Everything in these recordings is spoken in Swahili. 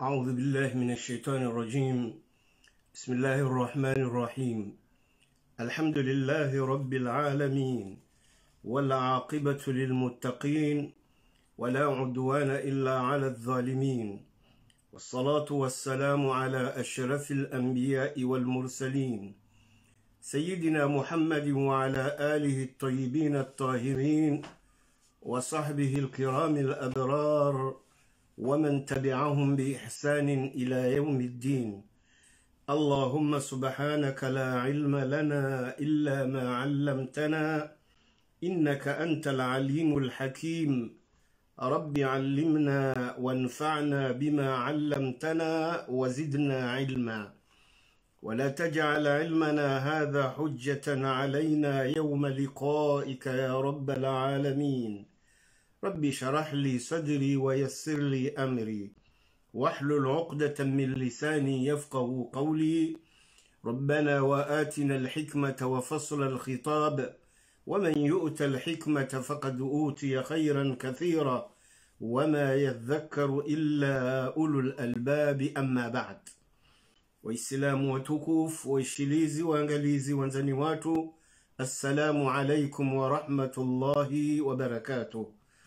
أعوذ بالله من الشيطان الرجيم. بسم الله الرحمن الرحيم. الحمد لله رب العالمين، والعاقبة للمتقين، ولا عدوان إلا على الظالمين، والصلاة والسلام على أشرف الأنبياء والمرسلين سيدنا محمد وعلى آله الطيبين الطاهرين وصحبه الكرام الأبرار ومن تبعهم بإحسان إلى يوم الدين. اللهم سبحانك لا علم لنا إلا ما علمتنا إنك أنت العليم الحكيم. رب علمنا وانفعنا بما علمتنا وزدنا علما، ولا تجعل علمنا هذا حجة علينا يوم لقائك يا رب العالمين. ربي شرح لي صدري ويسر لي أمري، واحلل عقدة من لساني يفقه قولي. ربنا وآتنا الحكمة وفصل الخطاب، ومن يؤت الحكمة فقد أوتي خيرا كثيرا، وما يذكر إلا أولو الألباب. أما بعد. Waislamu watukufu, waishilizi, waangalizi, wanzani watu, assalamu alaikum wa rahmatullahi wa barakatuh.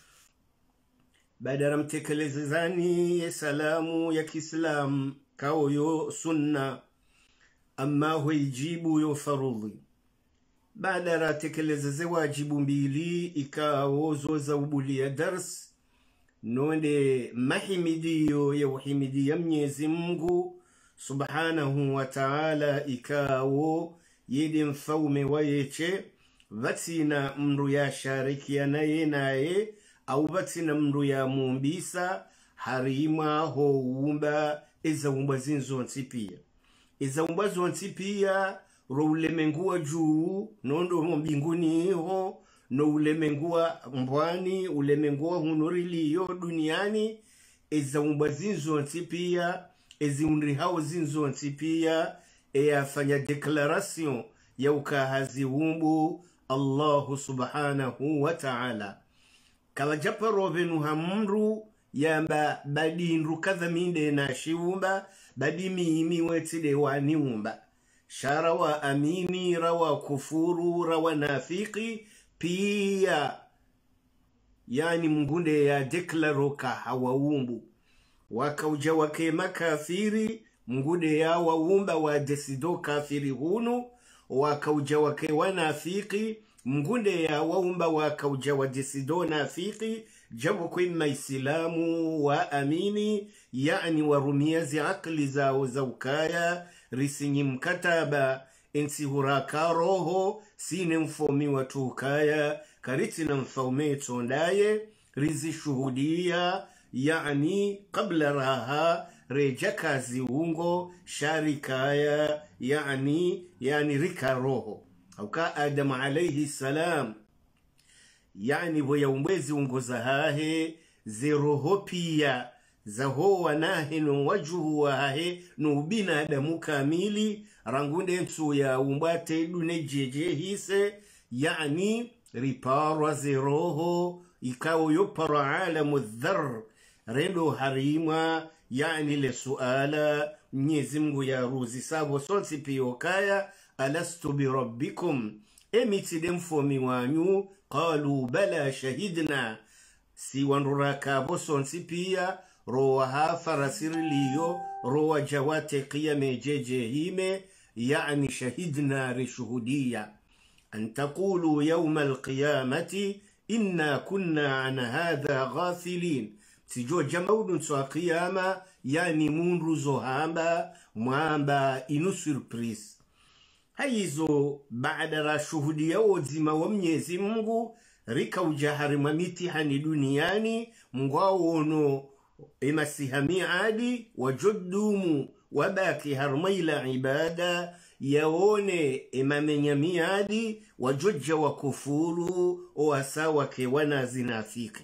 Baada mtekelezani ya salamu ya Kiislamu kao yo sunna, amma huijibu yo farudhi. Baada tekelezeze wajibu mbili ikao zoza ubuli ya dars nonde mahimidiyo ya uhimidi ya Mwenyezi Mungu subhanahu wa ta'ala ikao yedi mfaume wayeche vatina mru ya sharikia naye au vatina mru ya mumbisa harima houmba ezaumba zinzonsi pia. Ezaumba zonsi pia ro ulemengua juu nondo mbinguni ho, no ulemengua mbwani, ulemengua hunuriliyo duniani. Ezaumba zinzonsi pia eziundri hao zinzonsi pia afanya declaration ya ukahazi humbu Allahu subhanahu wa ta'ala. Kala japa rovenu hamru yamba badinru kadha minde na shiumba badimi imi wetide waniumba. Shara wa amini, rawa kufuru, rawa nafiki pia, yani mgunde ya deklaro ka hawaumbu. Wakauja wake makafiri mgunde ya waumba wa desido kafiri hunu. Wakauja wake wanafiki mgunde ya waumba wakauja wa desido nafiki. Jabu kwa maislamu wa amini, yani warumiazi akli zao za ukaya risinyi mkataba ensi huraka roho sine mfomi watu ukaya kariti na mfaume tondaye rizi shuhudia, yani kabla raha rejaka ziungo sharikaya, yani rika roho auka Adam alayhi salam, yani voya umbezi ungoza hahe zeroho pia zaho wanahe no wajuhu wahe no binadamu kamili rangunde ntu ya umbate dune jeje hise, yani riparwa zeroho ikao yopara alamu dhar rendo harima, yani le suala Mwenyezi Mungu ya ruzi sabo sonsi piyokaya alastu bi rabbikum emitide mfomi wanyu qalu bala shahidna si wanruraka bosonsi pia rowa hafarasiriliyo rowa jawate qiyame jeje hime, yani shahidna rishuhudia an taqulu yawma alqiyamati inna kunna an hadha ghafilin. Sijo jamaudun so qiyama, yani munru zohamba mwamba inu surprise. Haizo baada ra shuhudia wazima wa Mwenyezi Mungu rika ujahari mitihani duniani mngwaono emasihami adi wajodumu wabaki harmaila ibada yaone emamenyami adi wajojja wa kufuru owasawa ke wana zinafiki.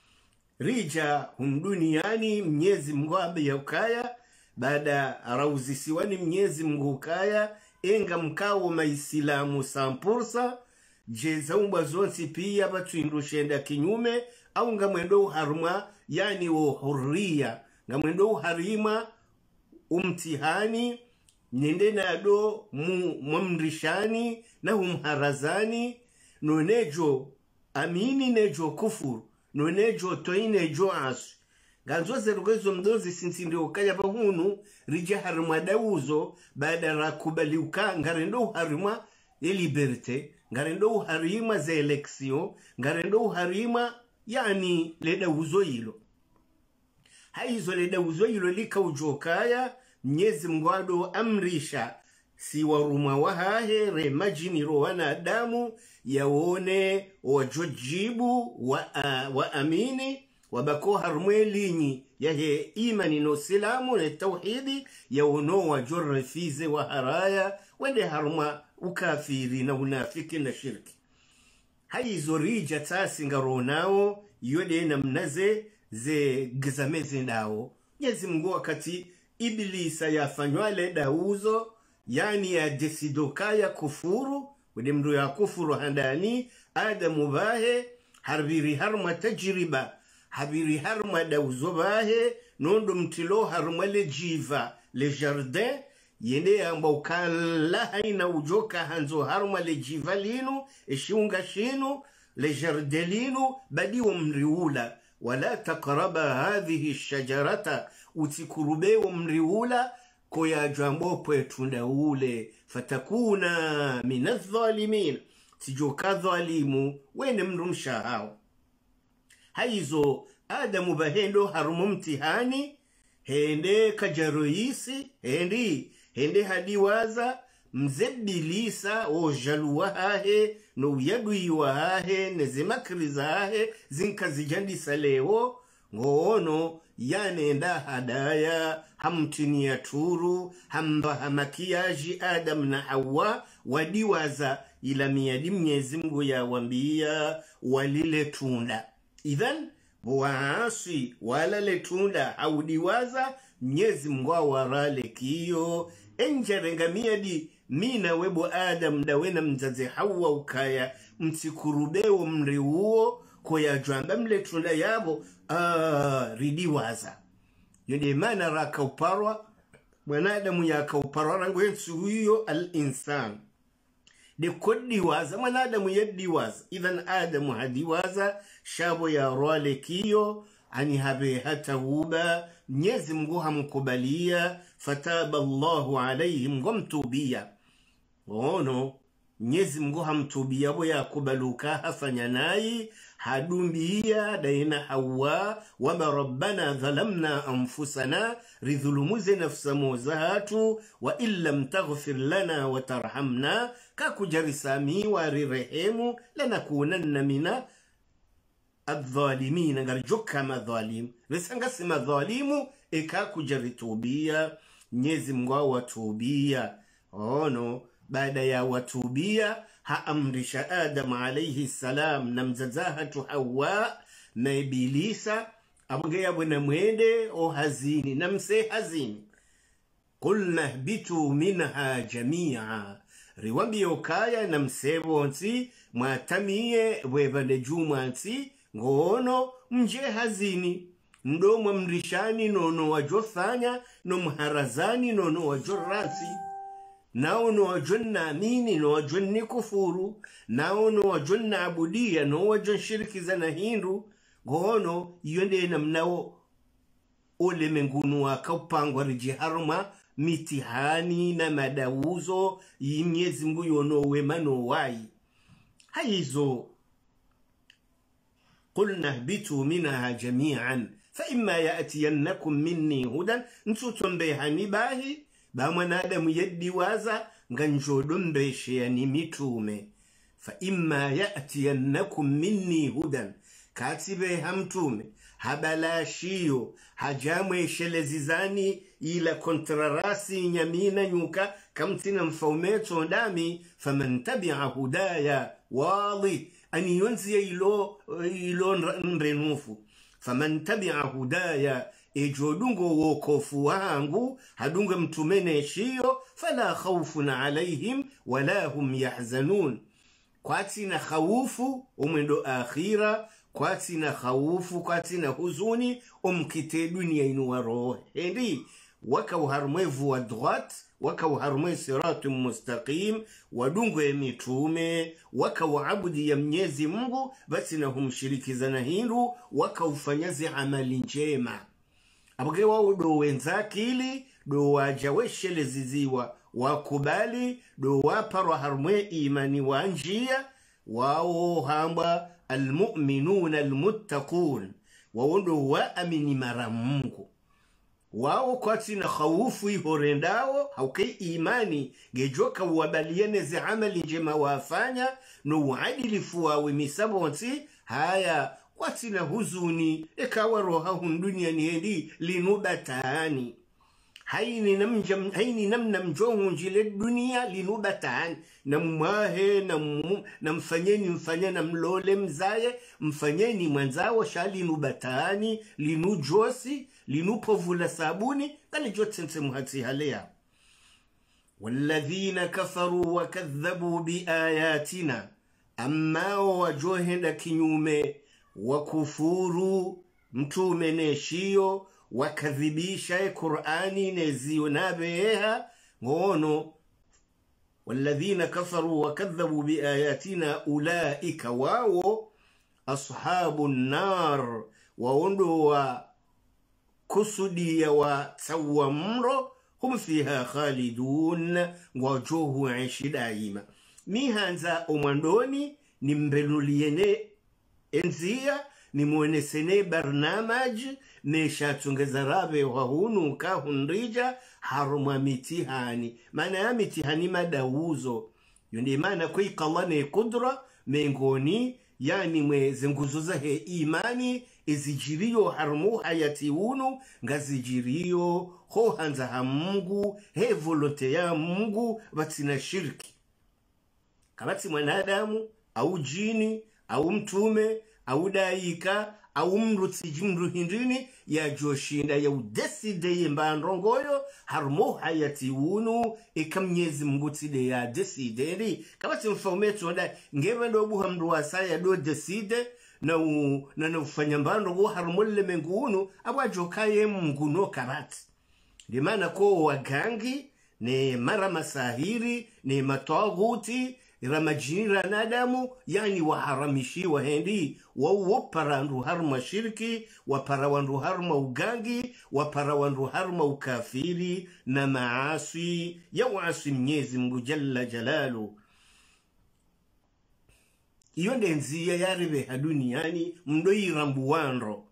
Rija duniani Mwenyezi Mungu ambe ya ukaya baada rauzisiwani Mwenyezi Mungu ukaya enga mkao maislamu sampursa jeza umba zonsi pia batu indushenda kinyume au nga mwendo harma, yani wo hurria ngamwendo harima umtihani nende nado mumrishani na umharazani nonejo amini nejo kufuru nonejo toinejo asu ganzo zerugezo mdozi sinsi ndio kaya bahunu rija harima dauzo baada rakubaliuka ngarendo harima ya liberte ngarendo harima za eleksio ngarendo harima yani leda uzo hilo haizo leda uzo hilo lika ujokaya Mwenyezi Mungu amrisha si waruma wahahe remajini rowana adamu yaone wajojibu wa amini wabako harmwelinyi yahe imani no silamu na tawhidi yaono wajorrefize wa haraya wende harma ukafiri na unafiki na shirki haizo rija tasi ngaronao yode na mnaze ze gizameze nao Mwenyezi Mungu wakati Ibilisa yafanywa leda uzo yani ya desidoka ya kufuru wede mdu ya kufuru handani Adamu bahe harbiri harma tajriba habiri harma dauzo bahe nondo mtilo harma le jiva le jardin yende amba ukala haina ujoka hanzo harma le jiva linu eshiunga shinu le jardin linu badi umriula wala taqraba hadhihi shajarata utikurube umriula koya jambo pwetunda ule fatakuna minadh-dhalimin tijoka dhalimu wene mrumsha hao haizo Adamu bahendo harumu mtihani hende kajaroisi hende hadiwaza mzebilisa o jaluwahahe no yaduiwahahe nezimakrizahahe zinkazijandisa leo ngoono yanenda hadaya hamtinia turu hamba makiyaji Adam na Hawa wadiwaza ila miyadi Mwenyezi Mungu ya wambia walile tunda idhan waasi wala le tunda haudiwaza Mwenyezi Mungu warale kiyo enjerenga miyadi mina webo Adam dawena mzaze Hawa ukaya mtikurubewo mri uo koya jwamba mle tunda yabo ridiwaza yode mana raka uparwa mwanadamu yaka uparwa rangu yensu huyo al-insan de kodiwaza mwanadamu yediwaza idhan Adamu hadiwaza shabo ya rwale kiyo ani habe hata uba Mwenyezi Mungu hamkubalia fataba Allahu alayhim ngomtubia ono Mwenyezi Mungu hamtubia bo yakubaluka hafanya nayi hadumbia daina Hawa wama rabbana dhalamna anfusana ridhulumuze nafsa mozahatu wa illam taghfir lana wa tarhamna kakujarisami wa rirehemu lanakunanna mina adh-dhalimin ngarjoka madhalim resanga sima dhalimu ekakujaritubia Mwenyezi Mungu watubia ono baada ya watubia haamrisha Adam alayhi salam na mzazahatu Hawa na Ibilisa abongea bwana mwende o hazini na mse hazini kulna bitu minha jamia riwambi okaya na msebo nsi mwatamie webande juma nsi ngono mje hazini mdomo mrishani nono wajofanya no mharazani nono wajorasi nao no wajonna amini no wajonni kufuru nao no wajonna abudia no wajon shirki za hindu ngono yonde namnao ole mengunu wakapangwa rijiharuma mitihani na madauzo Mwenyezi Mungu yono wema no wai haizo قلنا اهبطوا منها جميعا فإما يأتينكم مني هدى نتوتم بيهاني باهي بامنا آدم يدي وازا نغنجودن بيشياني ميتومي فإما يأتينكم مني هدى كاتبه همتومي habalashio hajamwe shelezizani ila kontrarasi nyamina nyuka kamtina mfaumeto ndami faman tabi'a hudaya wali ani yonzi ilo nrenufu faman tabi'a hudaya ejodungo wokofu wangu hadunga mtumene shio fala khawfun alaihim wala hum yahzanun kwatina khawufu umendo akhira kwatina khaufu kwatina huzuni umkite dunia inu waro hendi waka uharmwevu wa droite waka uharmwe siratu mustaqim wadungwe mitume waka uabudi ya Mwenyezi Mungu basi na humshirikizana hindu waka ufanyaze amali njema abge wao do wenzakili do wajaweshele ziziwa wakubali do waparwa harmwe imani wanjia wao hamba almu'minuna almuttaqun waondo waamini mara Mungu wao kwatina khawufu ihorendao hauke imani gejoka wabaliene ze amali njema wafanya no uadilifu wawe misabonsi haya kwatina huzuni ekawa roha dunia ni hendi linubatani haini namna mjongu njile dunia linubatani na mwahe na mfanyeni mfanya na mlole mzaye mfanyeni mwanzao shali nubatani linujosi linupovula sabuni kali jotense muhati halea walladhina kafaru wa kadhabu biayatina amma wajohenda kinyume wa kufuru mtume neshio wakadhibisha Qur'ani neziyo nabeha ngono walladhina kafaru wa kadhabu biayatina ulaika wao ashabun nar waondo wa kusudia wa tawamro hum fiha khalidun wajuhu aishi daima mihanza omwandoni ni mbeluliene enzia ni muonesene barnamaj neshatungeza rabe wa hunu kahunrija haruma mitihani maana ya mitihani madauzo yundi maana kwa ikalane kudra mengoni yani mweze nguzo za he imani izijiriyo harumu hayati unu ngazijiriyo ho hanza ha Mungu he volonte ya Mungu batina shirki kabati mwanadamu au jini au mtume au daika au mrutsi jimru hindini ya joshinda ya udeside yembandrongoyo harumu hayati unu ikamnyezi mgutide ya desideri kabati mfaumetu wada ngebe ndobu hamruwasa ya do deside na ufanya mbando go harumule mengunu abajokaye mnguno kabati limana ko wagangi ne mara masahiri ne mataguti ramajinira nadamu yani waharamishi wahendi waparandu harma shirki waparawandu harma ugangi waparawandu harma ukafiri na maasi ya wasi Mwenyezi Mungu jalla jalalu iyo ndenzia yaribe haduniani mdo irambuwanro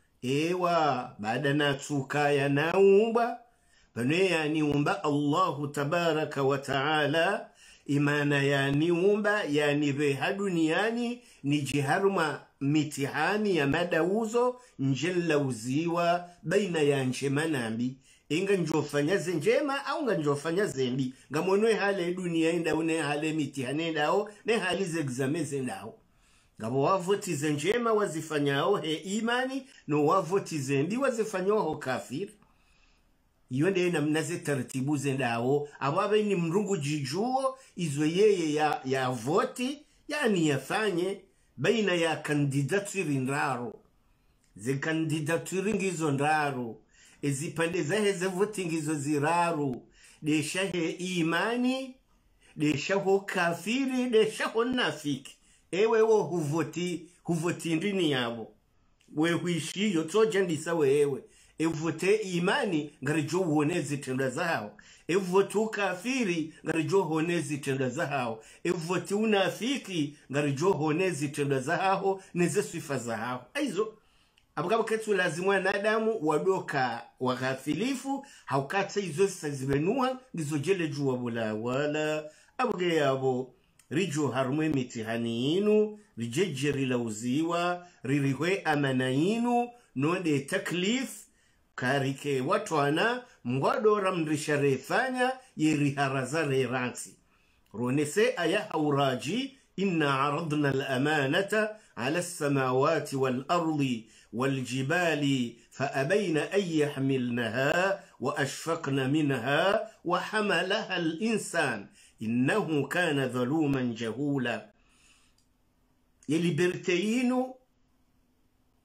ewa baada natsuka ya naumba bane yani umba Allahu tabaraka wa taala imana yani umba yani be haduniani ni jiharuma mitihani ya madauzo njella uziwa baina ya nchemanambi inga njofanya njema au nga njofanya zembi ngamonwe hale dunia enda une hale mitihani ndao ne hali zegzameze ndao ngabo wavoti njema wazifanyao he imani no wavoti zembi wazifanyao kafiri iyo nde namnaze taratibu zendao ababe ni mrungu jijuo izo yeye ya voti yani yafanye baina ya kandidaturi ndaro ze kandidaturi ngizo ndaro ezipande zahe ze voti ngizo ziraru desha he imani desha ho kafiri desha ho nafiki ewe wo huvoti ndini yabo we huishiyo toja ndisa wewe evote imani ngarijo uonezi tenda zao evote ukafiri ngarijo honezi tenda zao evote unafiki ngarijo honezi tenda zao neze sifa zao aizo abugabo ketu lazima nadamu wadoka waghafilifu haukata izo sazibenua ngizojele juwa bula wala abuge yabo rijo harumwe mitihani inu rijejeri lauziwa ririhwe amana inu node taklif karike watwana mwadora mrisharefanya yeriharazare ransi ronese aya hauraji inna aradna al-amanata ala as-samawati wal-ardi wal-jibali faabayna an yahmilnaha wa ashfaqna minha wa hamalaha al-insan innahu kana dhaluman jahula yeliberteinu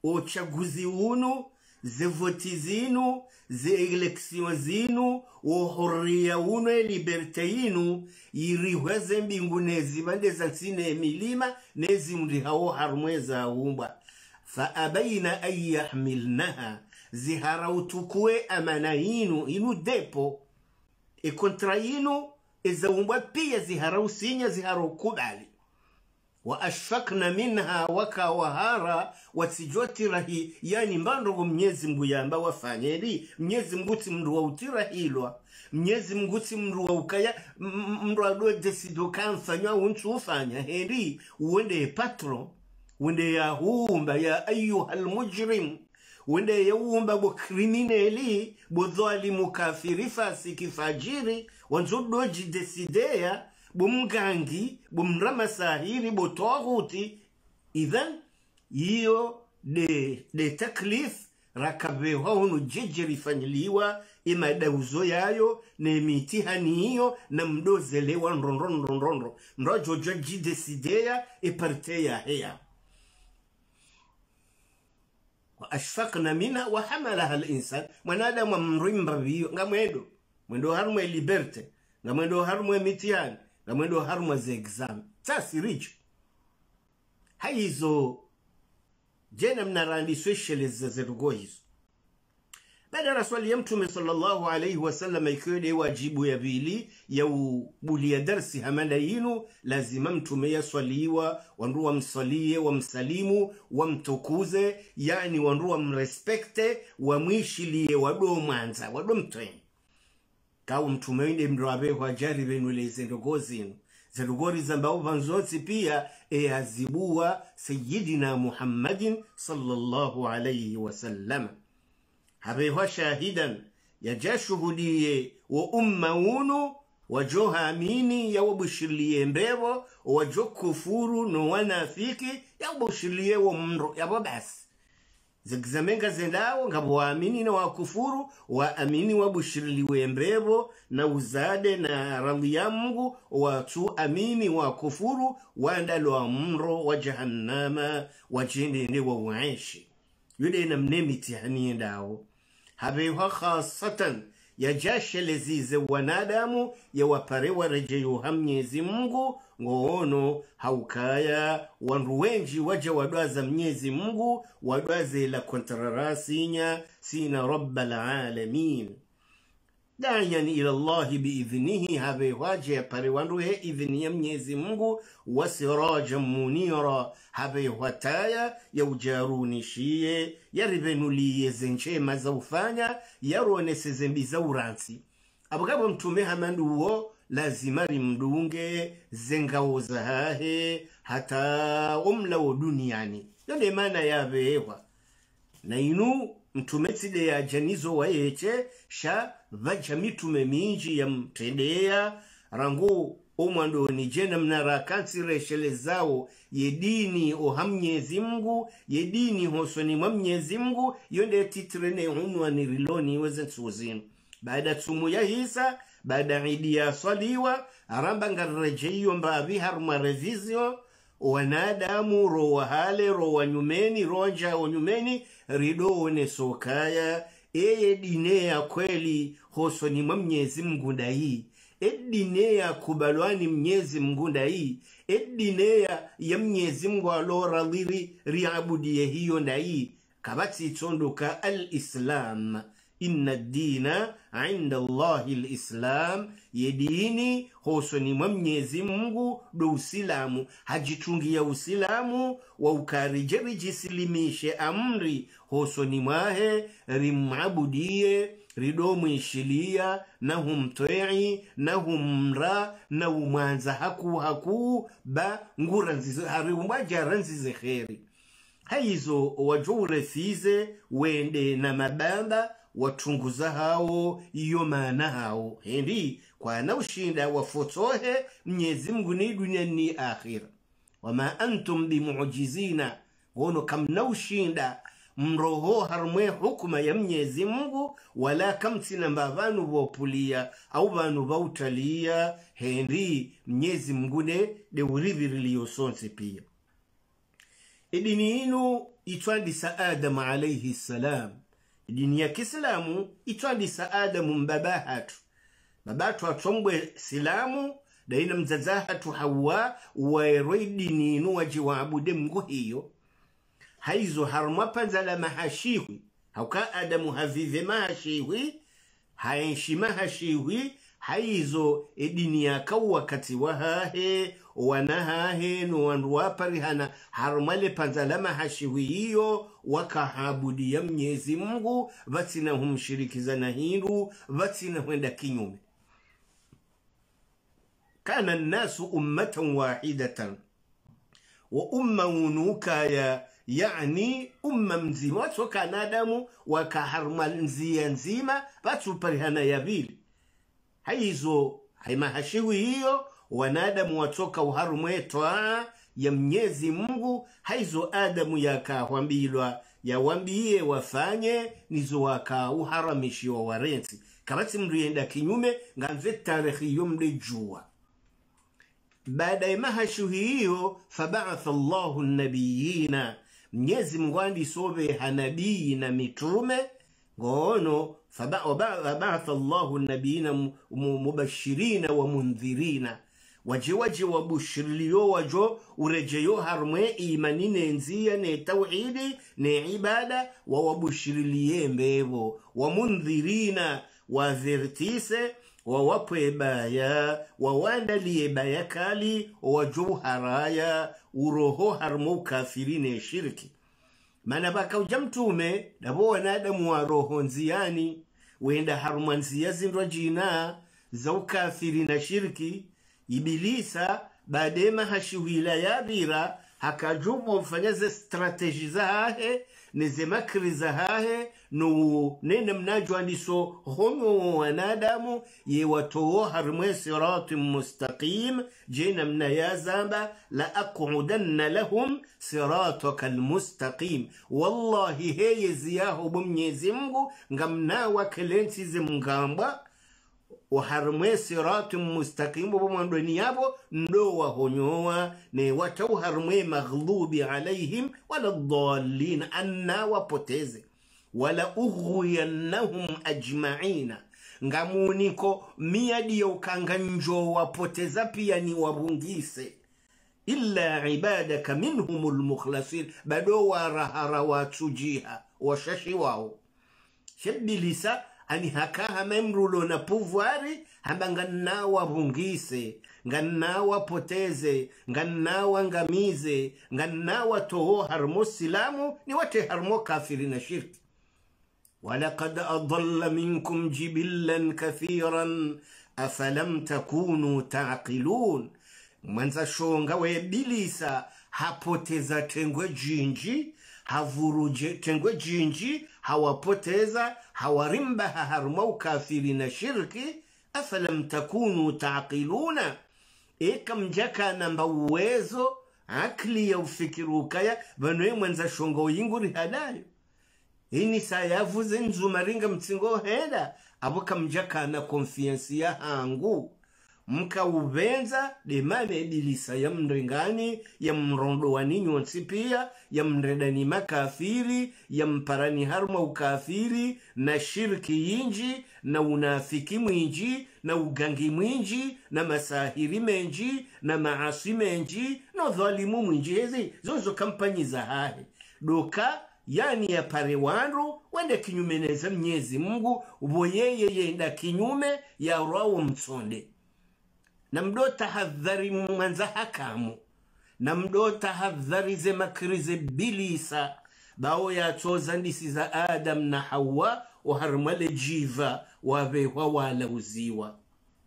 uchaguzi unu, zevoti zinu, ze eleksyon zinu, uhuria unu, liberte inu, irihweze mbingu nezi bande zansine milima, nezi mrihao harmweza umba. Faabaina ayyahmilnaha, zihara utukue amana inu depo, kontra inu, eza umba pia zihara usinya, zihara ukubali. Wa ashfakna minha waka wahara watijoti rahi, yani mbando mnyezi mgu yamba wafanyeli, mnyezi mguti mndu wa utira hilwa, mnyezi mguti mndu wa ukaya, mndu wa doe desido kanfanywa unchu ufanya, heri uwende patron, uwende ya huumba ya ayyuhal mujrim, uwende ya huumba bo krimineli, bo dhalimu kafiri fasiki fajiri, wanzodoji desidea, bumgangi, bumramasahiri, botoaguti. Idhan, iyo de taklif rakabewa hunu jejeri fanyiliwa ima dauzo yayo ne mitihani hiyo na mdozelewa nronro mrojo jaji desidea parte ya heya. Wa ashfaqna mina wa hamalaha al-insan, mwanadamu mrimba biyo mwendo harumwe liberte, mwendo harumwe mitihani, mwendo harumwe ze exam. Sasi richo haizo jena mnarandi swesheleza zerugo hizo. Baada rasuli ya mtume sallallahu alayhi wasallam ikiwede wajibu ya bili ya ubuli ya darsi hamanda yinu, lazima mtume ya swaliwa, wanru wa msalie, wa msalimu, wa mtukuze, yani wanru wa mrespekte, wa mwishilie, wado mwanza, wado mtweni. Kawu mtume winde mdrabe wa jaribe nule zerugo zinu. Zerugori zambao vanzoti pia azibuwa Sayyidina Muhammadin sallallahu alayhi wasallam. Habewa shahidan ya jashuhudiye wa umma unu wajoha amini ya wabushiliye mbevo wajo kufuru no wanafiki ya wabushiliye wa mro ya babasi. Zigzamenga zendao ngabo waamini na wakufuru, waamini wabushiliwe mbevo na uzade na radhi ya Mungu, watu amini wakufuru wandalo wa mro wa jahannama wajende wa uaishi. Yude na mnemiti haniendao. Habewa khasatan ya jashe lezize wanadamu ya waparewa rejeyo hamnyezi Mungu, ngoono haukaya wanruwenji waja wadwaza mnyezi Mungu, wadwaze la kontrarasinya sina rabbal alamin. Dayan ila Allahi biidhnihi, habe waje ya pare wanruhe idhni ya mnyezi Mungu, wasiraja munira, habe wataya ya ujarunishie, ya rivenuliye zenchema za ufanya, ya ruonese zembi za uransi. Abugabo mtume hamandu uo, lazima rimdunge zengao zahahe hata umla wa duniani. Yonde mana ya vewa na inu mtumetide ya janizo wa eche sha vaja mitume minji ya mtedea rangu umwando ni jena mnarakansi reshele zao yedini o hamnyezi Mungu, yedini hosoni mwamnyezi Mungu. Yonde titrene unwa ni riloni wezen suzinu. Baada tumu ya hisa, baada idi ya swaliwa, aramba ngarejeyo mbavi haruma revizio, wanadamu rowa hale, rowa nyumeni, ronja o nyumeni, rido one sokaya, dinea kweli hoso ni mnyezi Mungu ndai. Dinea kubalwani mnyezi Mungu ndai. Dinea ya mnyezi Mungu alora liri riabudie hiyo ndai. Kabati tondoka al-Islam. Inna dina inda Allahi al-Islam, yedini hoso ni mnyezi Mungu do usilamu. Hajitungia usilamu wa ukarijeri jisilimishe amri hoso ni mahe rimabudie ridomu ishilia na humtoi na humra na umanza haku ba ngura nzizo hariumbaja ranzize kheri. Haizo wajure fize wende na mabanda watunguza hao iyo maana hao. Hendi kwa na ushinda wafotohe mnyezi Mungu ni dunia ni akhira. Wama antum bimuujizina, wono kam na ushinda mroho harumwe hukuma ya mnyezi Mungu, wala kamtina mbavanu wapulia au vanu vautalia. Hendi mnyezi Mungu ne de uriviri liyo sonse pia. Dini inu itwandisa Adam alayhi salam. Dini ya Kiislamu itwandisa Adamu mbabahatu. Babatu atombwe silamu daina mzazahatu Hawa wairwe dini inu wajiwabude Mungu hiyo. Haizo harumwapanza la mahashiwi. Hauka Adamu havive mahashiwi. Haenshi mahashiwi. Haizo dini yaka wakati wahahe wanahahe nuwanduwaparihana harumale panza mahashiwi hiyo wakahabudi ya Mwenyezi Mungu vatina humshirikiza na hindu vatina huenda kinyume. Kana nasu ummatan wahidatan wa umma unukaya, yani umma mzima watu kana Adamu wakaharmal nzima watu parihana yabili. Haizo haimahashiwi hiyo wanadamu watoka uharumwetwa ya Mwenyezi Mungu. Haizo Adamu yakawambilwa yawambie wafanye nizo wakauharamishi wa warensi kabati mrienda kinyume nganze tarehe hiyo mlijua. Baada ya mahashiwi hiyo faba'atha Allahu nabiyina, Mwenyezi Mungu andisobe hanabii na mitume ngono. Faba'atha Allahu nabiyina mubashirina wa mundhirina, waje wabushiriliyo wajo urejeyo harmwe imanine nzia ne tawhidi ne ibada wa wabushiriliye mbebo wa mundhirina wa vertise wa wapwe baya wa wandaliye baya kali wa haraya uroho harmu kafirine shirki. Mana baka ujamtume dabo wanadamu wa roho nziani wenda harumanzia zindwa jina za ukafiri na shirki. Ibilisa badema hashiwila ya bira hakajubu mfanyaze strategi za hahe neze makri za hahe no nene mnajwa ndiso homo wanadamu ye watowo harmwe siratim mustaqim jena mna ya zamba la aqudanna lahum sirataka almustaqim. Wallahi heye ziyaho Mwenyezi Mungu ngamna wakelenti zimngamba uharmwe siratum mustaqim bumando ni yabo ndo wahonyoa ne watau harmwe maghlubi alaihim wala dhallin anna wapoteze wala ughwiyannahum ajma'ina ngamuniko miadi ya ukanganjo wapoteza pia ni wabungise illa ibadaka minhumul mukhlasin bado warahara watujiha washashi wao. Shebilisa ani hakaha memrulo na pouvoiri hamba nganawa bungise nganawa poteze nganawa ngamize nganawa toho harmo silamu ni wate harmo kafiri na shirki. walaqad adalla minkum jibillan kathiran afalam takunu taqilun. Mwanza shonga we bilisa hapoteza tengwe jinji havuruje tengwe jinji hawapoteza hawarimba harma ukafiri na shirki. Afalam takunu taqiluna, mjaka namba uwezo akli ya ufikirukaya banwe mwanza shongo yinguri hadayo ini sayavuze nzumaringa mtsingo heda abuka mjaka na confiance ya hangu mka ubenza de mame dilisa ya mringani ya mrondo waninyo nsipia ya mredani makafiri ya mparani harma ukafiri na shirki yinji na unafiki mwinji na ugangi mwinji na masahiri menji na maasi menji na dhalimu mwinji. Hezi zozo kampanyi za hahe doka yani ya pare wandu wende kinyumeneza Mwenyezi Mungu uboyeye yenda kinyume ya rawo mtsonde. Na mdo tahadhari mwanza hakamu na mdo tahadhari ze makrize bilisa bao ya toza ndisi za Adam na Hawa uharmale jiva wabewa wala uziwa.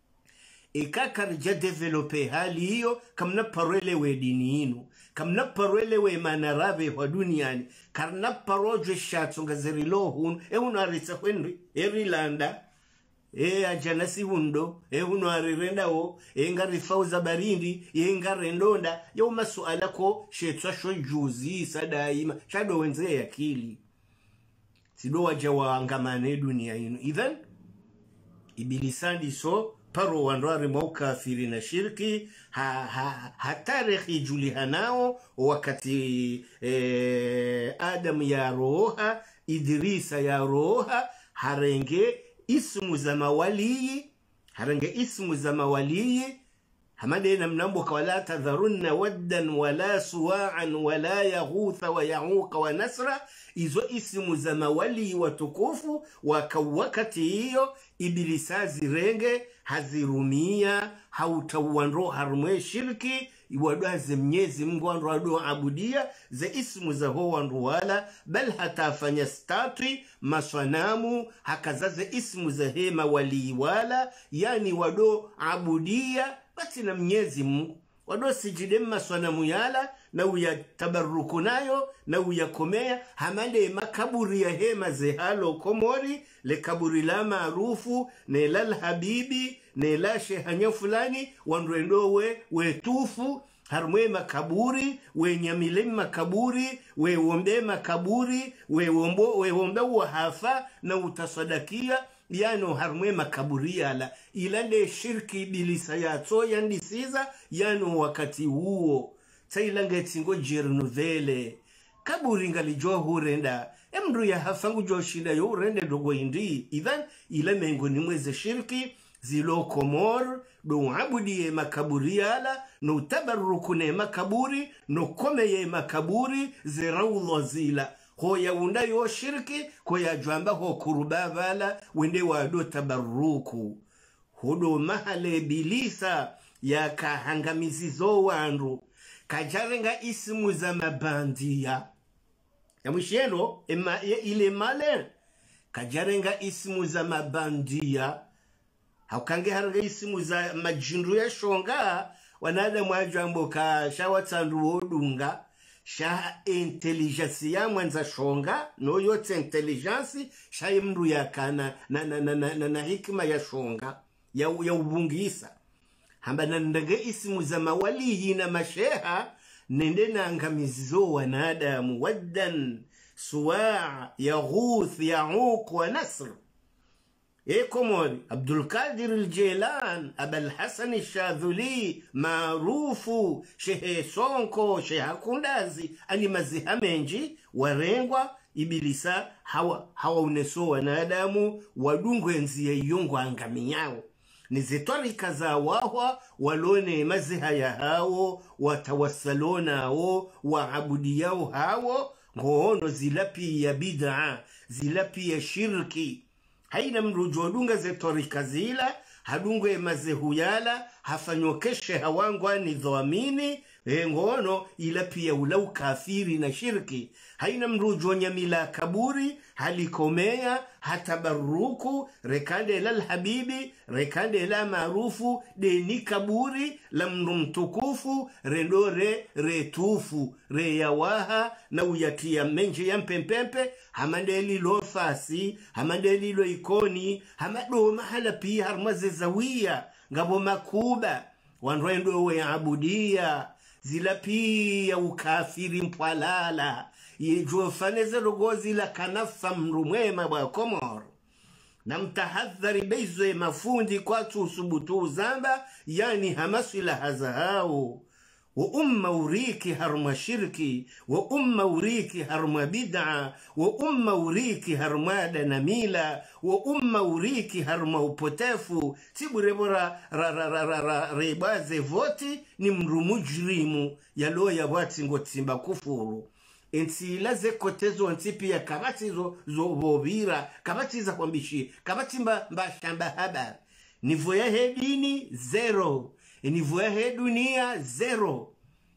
Ikakarja develope hali hiyo kamna parwele we dini inu kamna parwele we manarabe wa duniani karna paroje shatunga zerilohun unaritsa kwenri erilanda ajanasi hundo unarirenda o ngarifauza barindi ngarendonda yo masuala ko shetwa sho juzi sadaima shado wenze akili sido waja waangamane dunia inu. Even ibilisandi so paro wanrari maukafiri na shirki hatarikhi julihanao wakati Adam ya roha Idrisa ya roha harenge ismu za mawalii hamadena mnambo wala tadharunna waddan wala suwa'an wala yaghutha wa ya'uqa wa nasra. Izo ismu za mawali watukufu wakati hiyo Ibilisa zirenge hazirumia hautawandro harumwe shirki iwadwaze Mwenyezi Mungu wandu abudia ze ismu za ho wandu wala bal hatafanya statui maswanamu hakazaze ismu za hema wali wala yani wado abudia bati na Mwenyezi Mungu wado sijide maswanamu yala na uyatabaruku nayo na uyakomea hamande makaburi ya hema zehalo Komori le kaburi la maarufu ne la habibi ne la shehanya fulani wanduendo wetufu harumwe makaburi we nyamile makaburi we wombe makaburi we wombe wahafa na utasadakia yano harumwe makaburi yala ilande shirki Ibilisa yato yandisiza yano wakati huo tailange tingo jirnuvele kaburi ngalijua hurenda emru ya hafangu joshinda yo urende dogo indi idhan ila mengo ni mweze shirki zilo Komor do abudie makaburi yala no tabarrukune makaburi no komeye makaburi zirawlo zila hoya unda yo shirki koya jwamba ho kurubavala wende wado tabarruku hodo mahale Ibilisa ya kahangamizizo wandu kajarenga ismu za mabandia ya mwishieno ile male kajarenga ismu za mabandia haukange haranga ismu za majindu ya shonga wanada mwajambo ka shawatandu wodunga sha intelligence ya mwanza shonga no yote intelligence sha mndu ya kana na hikima ya shonga ya ubungisa hamba nandage ismu za mawalihi na masheha nende na angamizo wanadamu waddan suwa' yaghuth ya'uq wa nasr. Komori Abdul Qadir al-Jilani Abul Hasan al-Shadhili maarufu Shehe Sonko Sheha Kundazi ani maziha menji warengwa Ibilisa hawa uneso wanadamu wadungwe nziye yongo angamiyao nizitorika za wahwa walone maziha ya hao watawassalona hao waabudiyao hao ngono zilapi ya bid'a zilapi ya shirki haina mrujodunga zetorika zila hadungwe mazehu yala hafanyokeshe hawangwa ni dhamini ngono ila pia ulau kafiri na shirki haina mrujonya mila kaburi halikomea hatabaruku rekande la habibi rekande la maarufu deni kaburi la mtukufu rendore retufu reyawaha na uyatia menje ya mpempempe hamandeli lo fasi hamandeli lo ikoni hamado mahala pia harmaze zawia ngabo makuba wanrendo we abudia zila pia ukafiri mpwalala yejofaneze rogozi la kanafa mrumwema wa Komor na mtahadhari beizwe mafundi kwa tusubutu zamba yani hamasila hazahao wa umma uriki harma shirki wa umma uriki harma bid'a wa umma uriki harma danamila wa umma uriki harma upotefu tiburebora rebaze voti ni mrumujrimu yaloya wati ngotimba kufuru ensi laze kotezo ntipi ya kabati zo bobira kabati za kwambishi kabati mba shamba haba nivo ya hedini zero nivo ya hedunia zero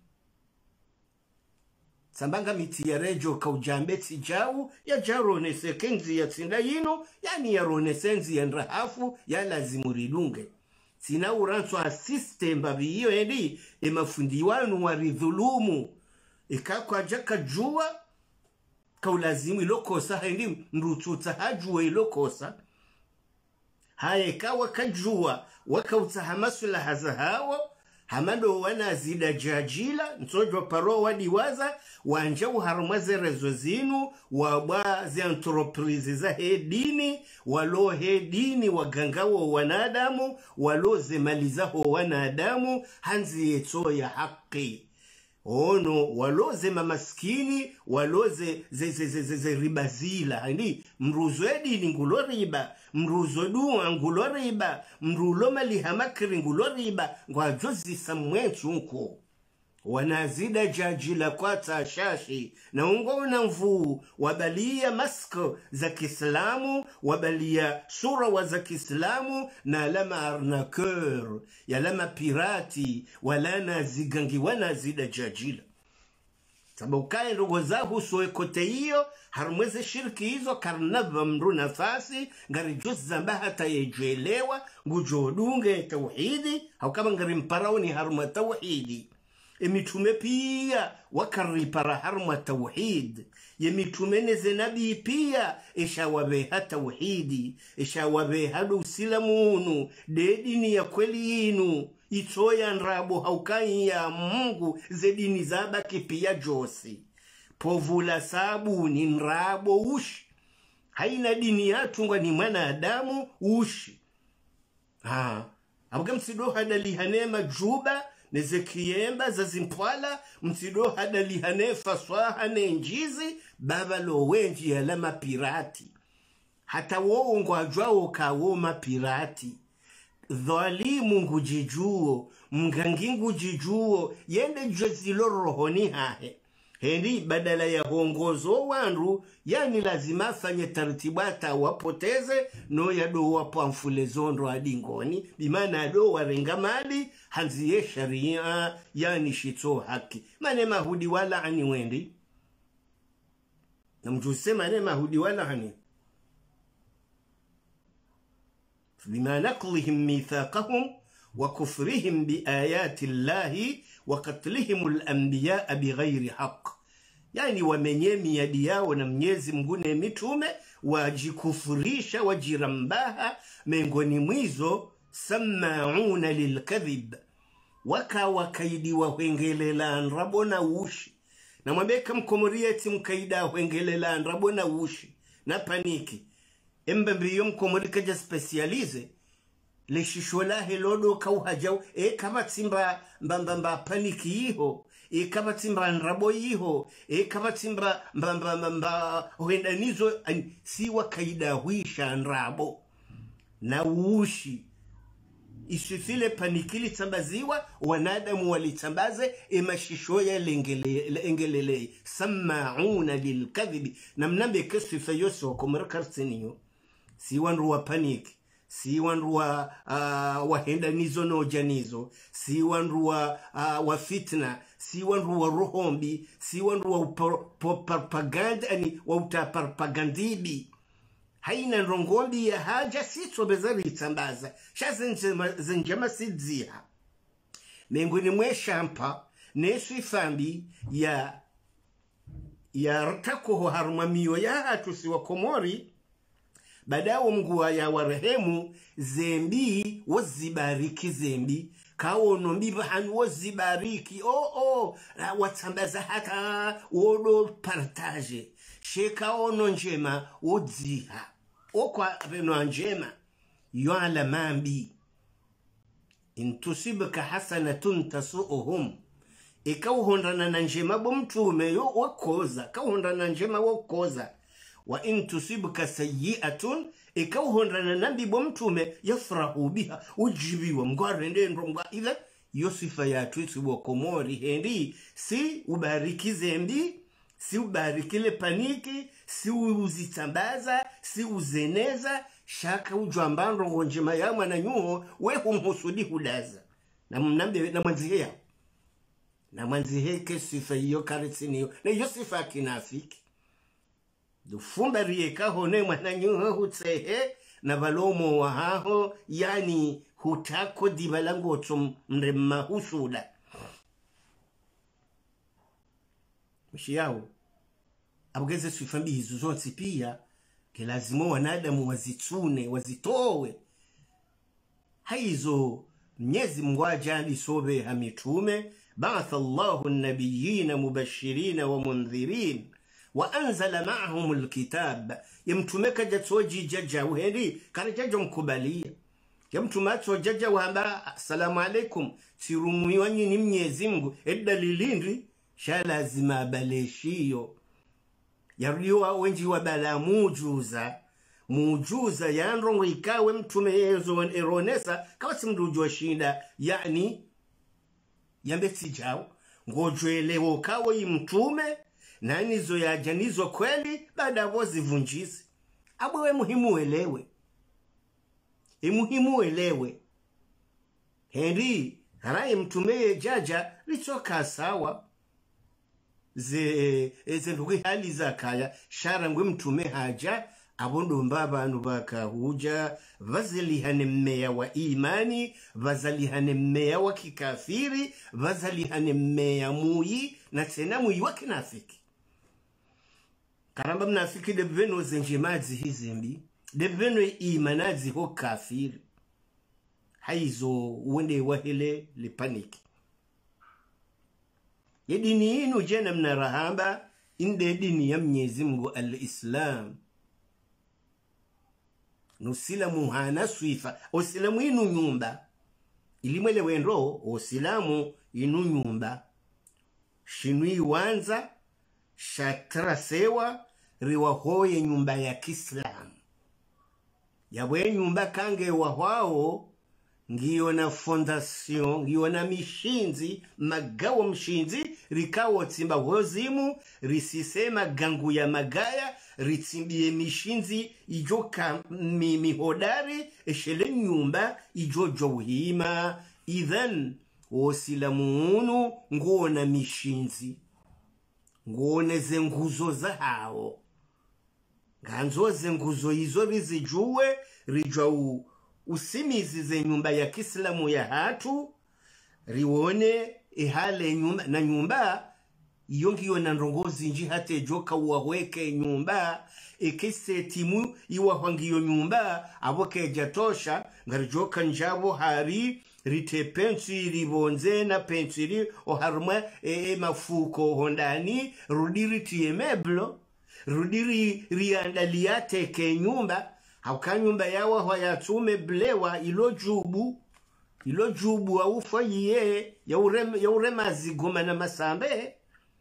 sambanga miti ya rejo kaujambeti jau ya jarone sekenzi ya tsinda yino yani ya rone senzi ya nrahafu ya lazimuridunge sina uranswa system babi hiyo edi emafundi wanu waridhulumu ikakwa jaka jua kaulazimu ilokosa hindi mrututa hajua ilokosa haya ikawa kajua wakautahamasu la hazahawa hamado wanazida jajila nsojo paro wadiwaza wanja uharumwaze rezo zinu wabazi entreprise za hedini walo hedini wagangawo wanadamu waloze malizaho wanadamu hanzi yeto ya haki ono waloze mamaskini waloze ze ribazila hani mruzo edini ngulo riba mruzo duwa ngulo riba mrulo mali hamakiri ngulo riba ngwa jozi samwetu nko wanazida jajila kwa tashashi na ungona mvuu wabalia masko za kiislamu wabalia sura wa za kiislamu na alama arnaqueur ya lama pirati wala nazigangi wanazida jajila sababu kae ndogo zahu soe kote hiyo harumweze shirki hizo karnava mru nafasi ngari juzi zamba hata yejelewa ngujodunge tauhidi au kama ngari mparaoni haruma tauhidi emitume pia wakaripara haruma tauhid yemitume neze nabii pia ishawabeha tauhidi ishawabeha usilamunu dedini ya kweli inu itoya nrabo haukai ya Mungu zedini zabaki pia josi povula sabuni nrabo ushi haina dini yatungwa ni mwanadamu ushi abuga msido hadali hanema juba nezekiemba za zimpwala msido hadali hanefa swaha nenjizi baba lo wenji ya lama pirati hata woo ngwajwao kawo mapirati dhalimu ngujijuo mgangi ngujijuo yende jozilo rohoni hahe hendi badala ya hongozo wandu yani lazima afanye tartibata wapoteze no ya do wapo amfulezondo adingoni bimana do warenga mali hanziye sharia yani shito haki mane mahudi wala ani wendi na mjuse mane mahudi wala ani بما نقضهم ميثاقهم وكفرهم بآيات الله وقتلهم الأنبياء بغير حق يعني ومنيمي يديا ونميزي مغوني ميتومي وجكفريشا وجرمباها مengoni mwizo سماعون للكذب waka wakaidi wahengelela nrabona ushi na mwambeka mkomorieti mkaida wahengelela nrabona ushi na paniki embembiyo mkomorika ja specialize le shishola helodo kauhajau kama timba mbamba paniki hiho kama timba nrabo hiho kama timba mbamba huendanizo si wakaida huisha nrabo na ushi isifile panikili tambaziwa wanadamu walitambaze mashishoya lengelele samauna lilkadhibi na mnambe kesifa yose wakomarakarsiniyo si wanru wa panic si wanru wa wahendanizo no janizo si wanru wa fitna si wanru wa rohombi si wanru wa propaganda ani wa utapropagandibi haina rongombi ya haja sito bezari itambaza shazenjema sidziha mengoni mwe shampa nesu ifambi ya ratakoho harumamiyo ya hatusi wa komori badawo mguwa ya warehemu zembi wazibariki zembi kawono mbiba hanu wazibariki watambaza hata wodo partage sheka ono njema wodziha okwa reno njema yuala mambi intusibka hasanatun tasuuhum ikawhondana na njema bomtume yo wakoza kawhondana njema wakoza wa intusibka sayi'atun ikawhondana nambi bomtume yafrahu biha ujibiwa mgwarende ndonga ila yosifa ya twisu wa komori hendi si ubariki zembi si ubarikile paniki si uzitambaza si uzeneza shaka ujwambando ngonjema ya mwana nyuho we humhusudi hudaza na mnambe na mwanzihe na mwanzihe kesifa iyo karitsiniyo na iyo sifa kinafiki dufumba rieka hone mwana nyuho hutsehe na balomo wa haho yani hutako dibalango tum mrema husuda mshiyao abugeze sifambi hizo zonse pia ke lazima wanadamu wazitune wazitowe haizo Mwenyezi Mungu ajali sobe hamitume, ba'atha Allahu an-nabiyina mubashirin wa mundhirin wa anzala ma'ahum al-kitab. Yamtume kaja toji jaja uheri karajajo mkubalia. Yamtume tojaja wamba assalamu alaikum sirumwi wanyi ni Mwenyezi Mungu edalilindri sha lazima baleshiyo. Yarudiwa wenji wa bala mujuza yanrongo ikawe mtume yezo eronesa kawa simdujua shinda, yani yambeti jao ngojwelewo kawa mtume na nizo ya janizo kweli baada vozi vunjizi. Abwe muhimu elewe, muhimu elewe Henry harai mtume jaja litoka sawa ze ndugu hali za kaya shara ngwe mtume haja abondo mbaba baka huja vazalihane mmea wa imani, vazalihane mmea wa kikafiri, vazalihane mmea muyi na tena muyi wa kinafiki. Karamba mnafiki debveno zenjemazi hizimbi, debveno imanazi ho kafiri. Haizo uwende wahile lipaniki. Yedini inu jena mnarahamba inde dini ya Mwenyezi Mungu al-Islam. Nusilamu hana swifa, osilamu inu nyumba. Ilimwele wenro, osilamu inu nyumba. Shinui wanza, shatra sewa, riwahoye nyumba ya Kiislamu. Yawe nyumba kange wahwao, ngiyo na fondasyon, ngiyo na mishinzi, magawo mshinzi, rikawo timba wozimu, risisema gangu ya magaya, ritimbie mishinzi, ijoka mihodari, eshele nyumba, ijojo uhima, idhan, osilamunu, nguona mishinzi, nguone zenguzo za hao. Ganzo zenguzo hizo rizijue, rijwa usimizi ze nyumba ya Kiislamu ya hatu, riwone ihale nyumba, na nyumba yongiyo na nrongozi nji hate joka uwaweke nyumba, ekise timu iwahwangiyo nyumba, aboke jatosha, ngarijoka njabo hari, rite pensi ribonze na pensi ri oharma mafuko hondani, rudiri tiye meblo, rudiri riandaliate ke nyumba, hauka nyumba yawa hayatume blewa ilo jubu aufa yiye ya urema zigoma na masambe.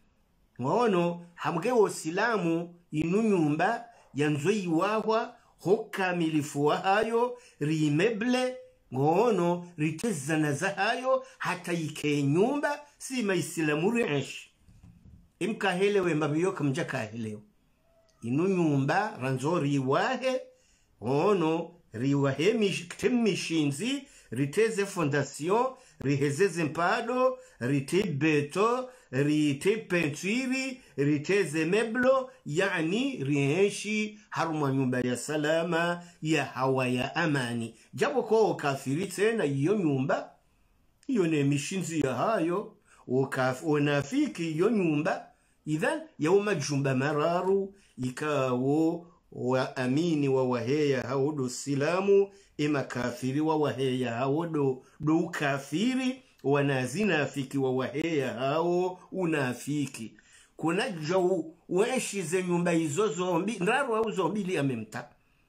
Ngono hamge osilamu inu nyumba yanzoi wahwa hoka milifuwa hayo rimeble. Ngono ritezana za hayo hata ike nyumba sima isilamu rienshi. Imkahelewe mbabiyoka mjakahelewe inu nyumba ranzori wahe. Ono riwahe mishinzi, riteze fondasyon, rihezeze mpado, rite beto, rite pentuiri, riteze meblo, yani rihenshi haruma nyumba ya salama, ya hawa ya amani. Jabo kwa kafiri tena iyo nyumba, iyo ne mishinzi ya hayo, onafiki iyo nyumba, idhan ya umajumba mararu, ikawo wa amini wa waheya haudo silamu, ima kafiri wa waheya haudo do kafiri, wanazinafiki wa waheya hao unafiki. Kuna jau weshi ze nyumba hizo zombi, ndaru au zombi li amemta.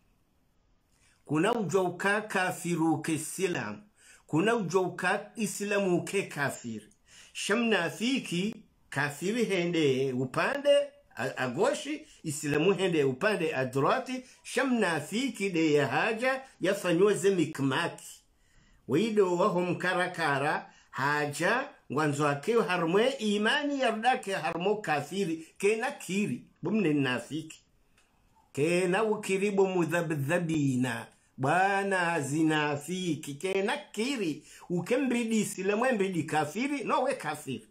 Kuna ujau ka kafiru ke silamu, kuna ujau ka islamu ke kafiri. Shamnafiki kafiri hende upande agoshi, islamu hende upande adroti. Shamnafiki de ya haja yafanyoze mikmaki, wido waho mkarakara haja ngwanzo akeo harmwe imani yardake harmo kafiri kena kiri bumne nafiki kena ukiribu mudhabdhabina bwana zinafiki kena kiri ukembidi islamu embidi kafiri no we kafiri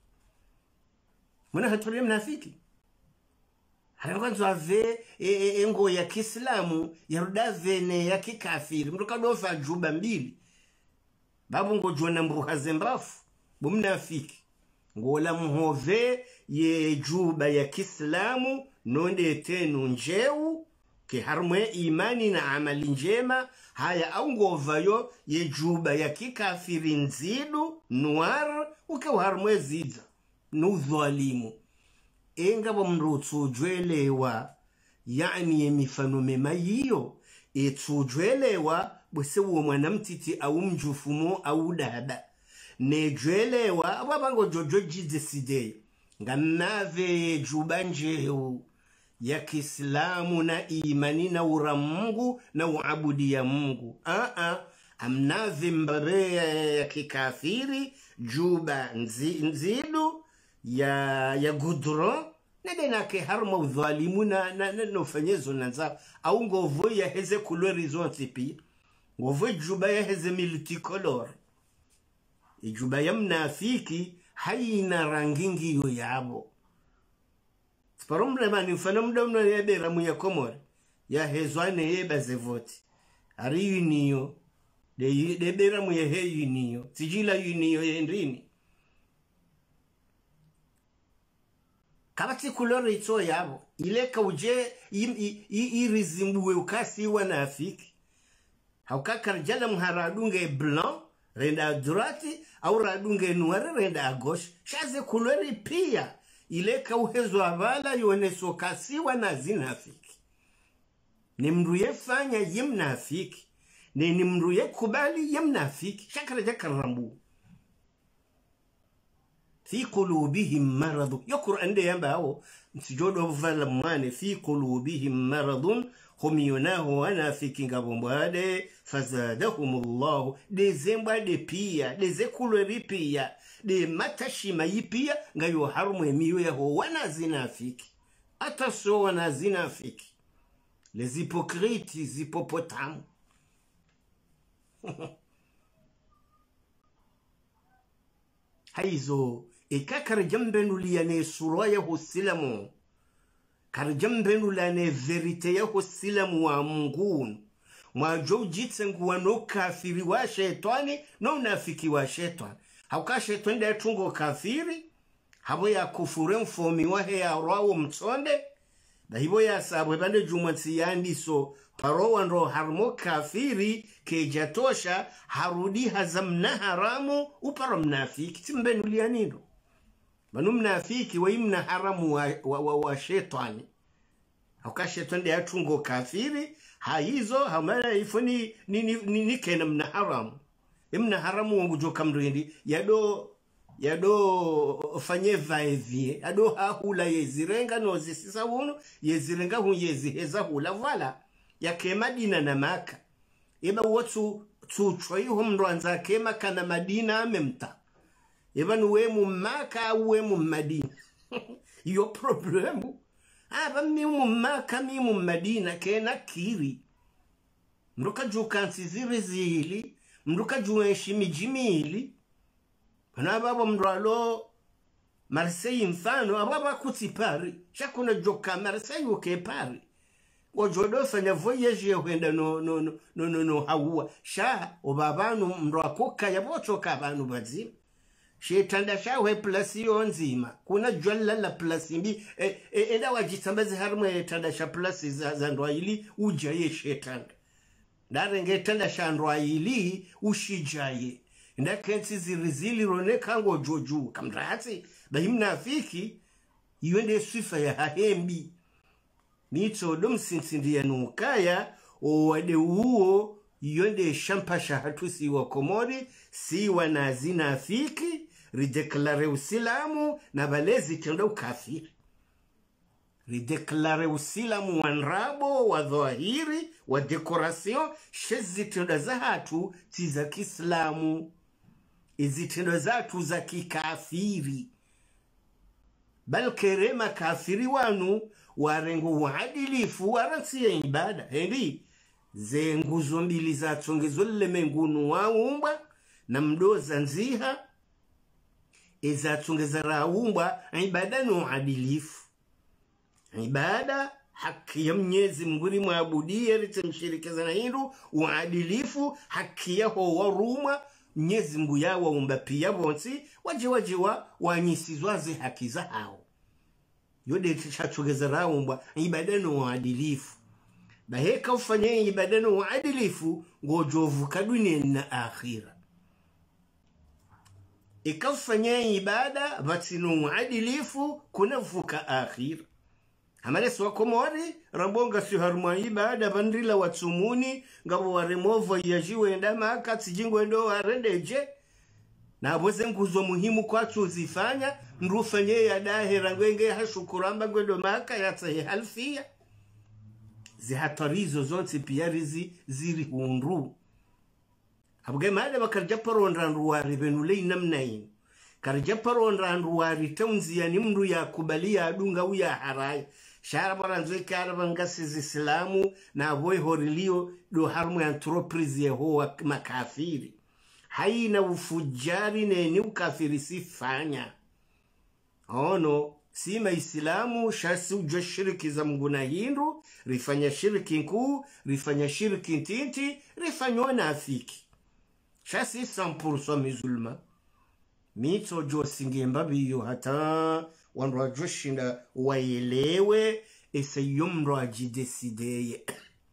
mwana hatole mnafiki. Haranganzo ave engo ya Kiislamu yarudavene ya kikafiri mtoka dofa juba mbili babu ngojona mbuha zembafu bumnafiki ngola muhove ye juba ya Kiislamu nonde tenu njeu ke harmwe imani na amali njema haya au ngovayo ye juba ya kikafiri nzidu noir ukawa harmwe zidza nudhalimu enga bomrutujwelewa yani emifano mema yiyo etujwelewa bwese uwo mwanamtiti au mjufumo au dada nejwelewa ababango jojo jideside nganave jubanjeu ya Kiislamu na imani na uramungu na uabudi ya Mungu amnave mbabe ya kikafiri juba nzidu ya gudron na dena ke harma udhalimu na nofanyezo nanza au ngovo ya heze couleur izonti pi ngovo juba ya heze multicolor ijuba ya mnafiki haina rangingi yo yabo Sparomle mani mfano mdomno ya beramu ya Komore ya hezwane ye bazevoti ari uniyo de beramu ya he uniyo tijila uniyo ya ndrini kabati kulore ito yabo ileka uje irizimbuwe ukasi wanafiki haukaka rjala mharadunge blanc renda durati au radunge noir renda gauche shaze kulore pia ileka uhezo avala yoneso kasiwa na zinafiki ni mruye fanya yemnafiki ni mruye kubali yemnafiki shakara jakarambu fi qulubihim marad ya Qur'an de yambao nsijodo vala mwane fi qulubihim maradun hum yunahu anafiki ngabombade fazadahumullah de zemba de pia de zekulori pia de matashima yipia ngayo harumu emiyo yaho wanazinafiki ata so wanazinafiki les hypocrites hippopotames haizo ikakar jambenu liyane surwa yaho silamu kar jambenu liyane verite yaho silamu wa mungunu mwajo jitsengu wano kafiri wa shetani no nafiki wa shetani hauka shetani da tungo kafiri habo ya kufure mfomi wahe ya rawo mtsonde da hibo ya sabwe bande jumatsi yandiso parowa ndo harmo kafiri ke jatosha harudi hazamna haramu uparo mnafiki timbenu lianindo manu mnafiki wa imna haramu wa shetani hauka shetani da tungo kafiri haizo hamara ifuni ni kena mna haramu imna haramu wangujo kamrendi yado fanye vaevie yado hahula yezirenga nozi sisa wunu yezirenga hu yeziheza hula vala ya kema dina na maka iba watu tuchoi humro anza kema kana madina amemta iba nuwemu maka uwemu madina yo problemu mimu maka mimu madina kena kiri mruka jukansi zili mruka juenshi mijimili pana baba mralo Marseille mfano ababa kuti Paris shakuna joka Marseille uke Paris gojodo fanya voyage yenda no hawa sha obabanu mrakoka yabochoka abantu bazima shetanda shawe place yonzima kuna jwalla la place mbi enda wajitambaze harmwe tanda sha place za ndwaili ujaye shetanda ndarenge tanda sha ndwaili ushijaye ndakensi zirizili rone kango joju kamrati bahimnafiki yende sifa ya hahembi nito domsinsindia nukaya owade uo yende shampasha hatusi wa komori si wanazinafiki rideklare usilamu na balezi kenda ukafiri rideklare usilamu wanrabo wa dhahiri wa dekoration shezi tenda za hatu tiza kiislamu izitendo zatu za kikafiri balkerema kafiri wanu warengo waadilifu waransi ya ibada hendi ze nguzo mbili za tongezo lemengunu waumba na mdoza nziha eza tongeza raumba ibada no adilifu ibada haki ya Mwenyezi Mungu muabudia litemshirikeza na hindu uadilifu haki yaho waruma Mwenyezi Mungu yawa umba pia bonsi wajiwa wanyisizwaze haki za hao yode chachogeza raumba ibada no uadilifu baheka ufanye ibada no uadilifu ngojovuka dunia na akhira. Ikafanye ibada batino uadilifu kunavuka akhira. Hamale swa komori rambonga si haruma ibada bandila watsumuni ngabo waremovo yajiwe ndama akatsijingo ndo warendeje na boze nguzo muhimu kwatsu zifanya ndufanye ya dahera ngwenge hashukuramba ngwendo maka yatse halfia zihatarizo zonse piyarizi ziri hundu abwe made bakarja parondandu wari benule namnayin karja parondandu wari taunziya nimndu ya kubalia adunga uya harai sharabara nzwekara bangasi islamu na boy horilio do harmu entreprise yeho makafiri haina ufujari ni ukafiri sifanya ono sima islamu shasi ujwa shiriki za mguna hindu rifanya shiriki nkuu rifanya shiriki ntinti rifanywa na afiki shasi 100% mizulma mito jo singemba biyo hata wandu wajoshinda waelewe ese yomro ajidesideye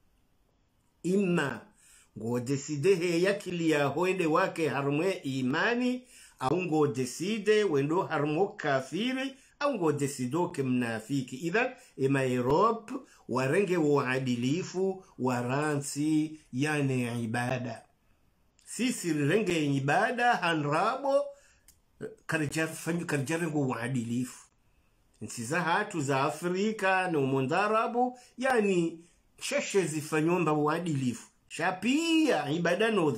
ima ngo deside he yakili ya hoende wake harumwe imani au ngo deside wendo harumo kafiri au ngo desido ke mnafiki. Idhan ima Europe warenge uadilifu waransi yane ibada sisi renge ibada hanrabo karjarengo uadilifu nsiza hatu za Afrika na umondarabu yani sheshe zifanyomba uadilifu shapia ibada no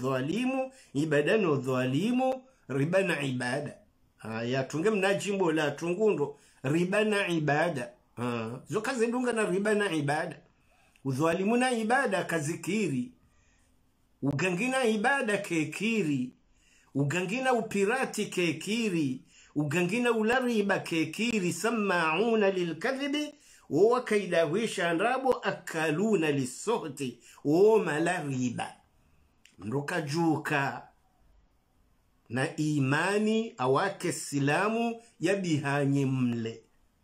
dhalimu riba na ibada ya tunge mnajimbo la tungundo riba na ibada zoka zendunga na riba na ibada udhalimu na ibada kazikiri ugangina ibada kekiri ugangina upirati kekiri ugangina ulariba kekiri sama'una lilkadhibi wakaidahwisha nrabo akaluna lisohti malariba mruka juka na imani awake silamu yabihanye mle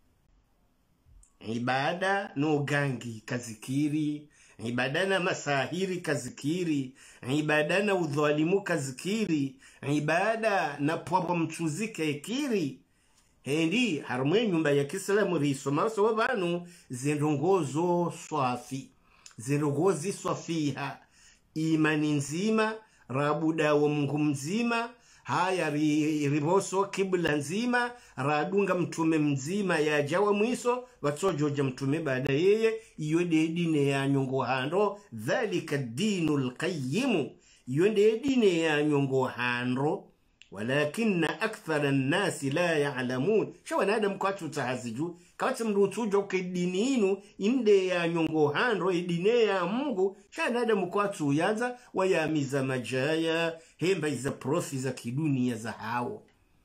ibada no gangi kazikiri ibada na masahiri kazikiri ibada na udhalimu kazikiri ibada na pwabwa mchuzi kekiri hendi harumwe nyumba ya Kiislamu risoma so banu zendongozo swafi zendongozi swafiha imani nzima rabuda wa Mungu mzima haya riboso kibla nzima radunga mtume mzima ya jawa mwiso watsojoja mtume baada yeye iyo dine ya nyongo hando dhalika dinul qayyim iyo dine ya nyongo hando walakinna akthara an-nasi la ya'lamun shawana adam kwatu tahaziju kawati mrutujo kedini inu inde ya nyongo hando idine ya Mungu shana adam kwatu yanza wayamiza majaya hemba iza profi za kidunia za hao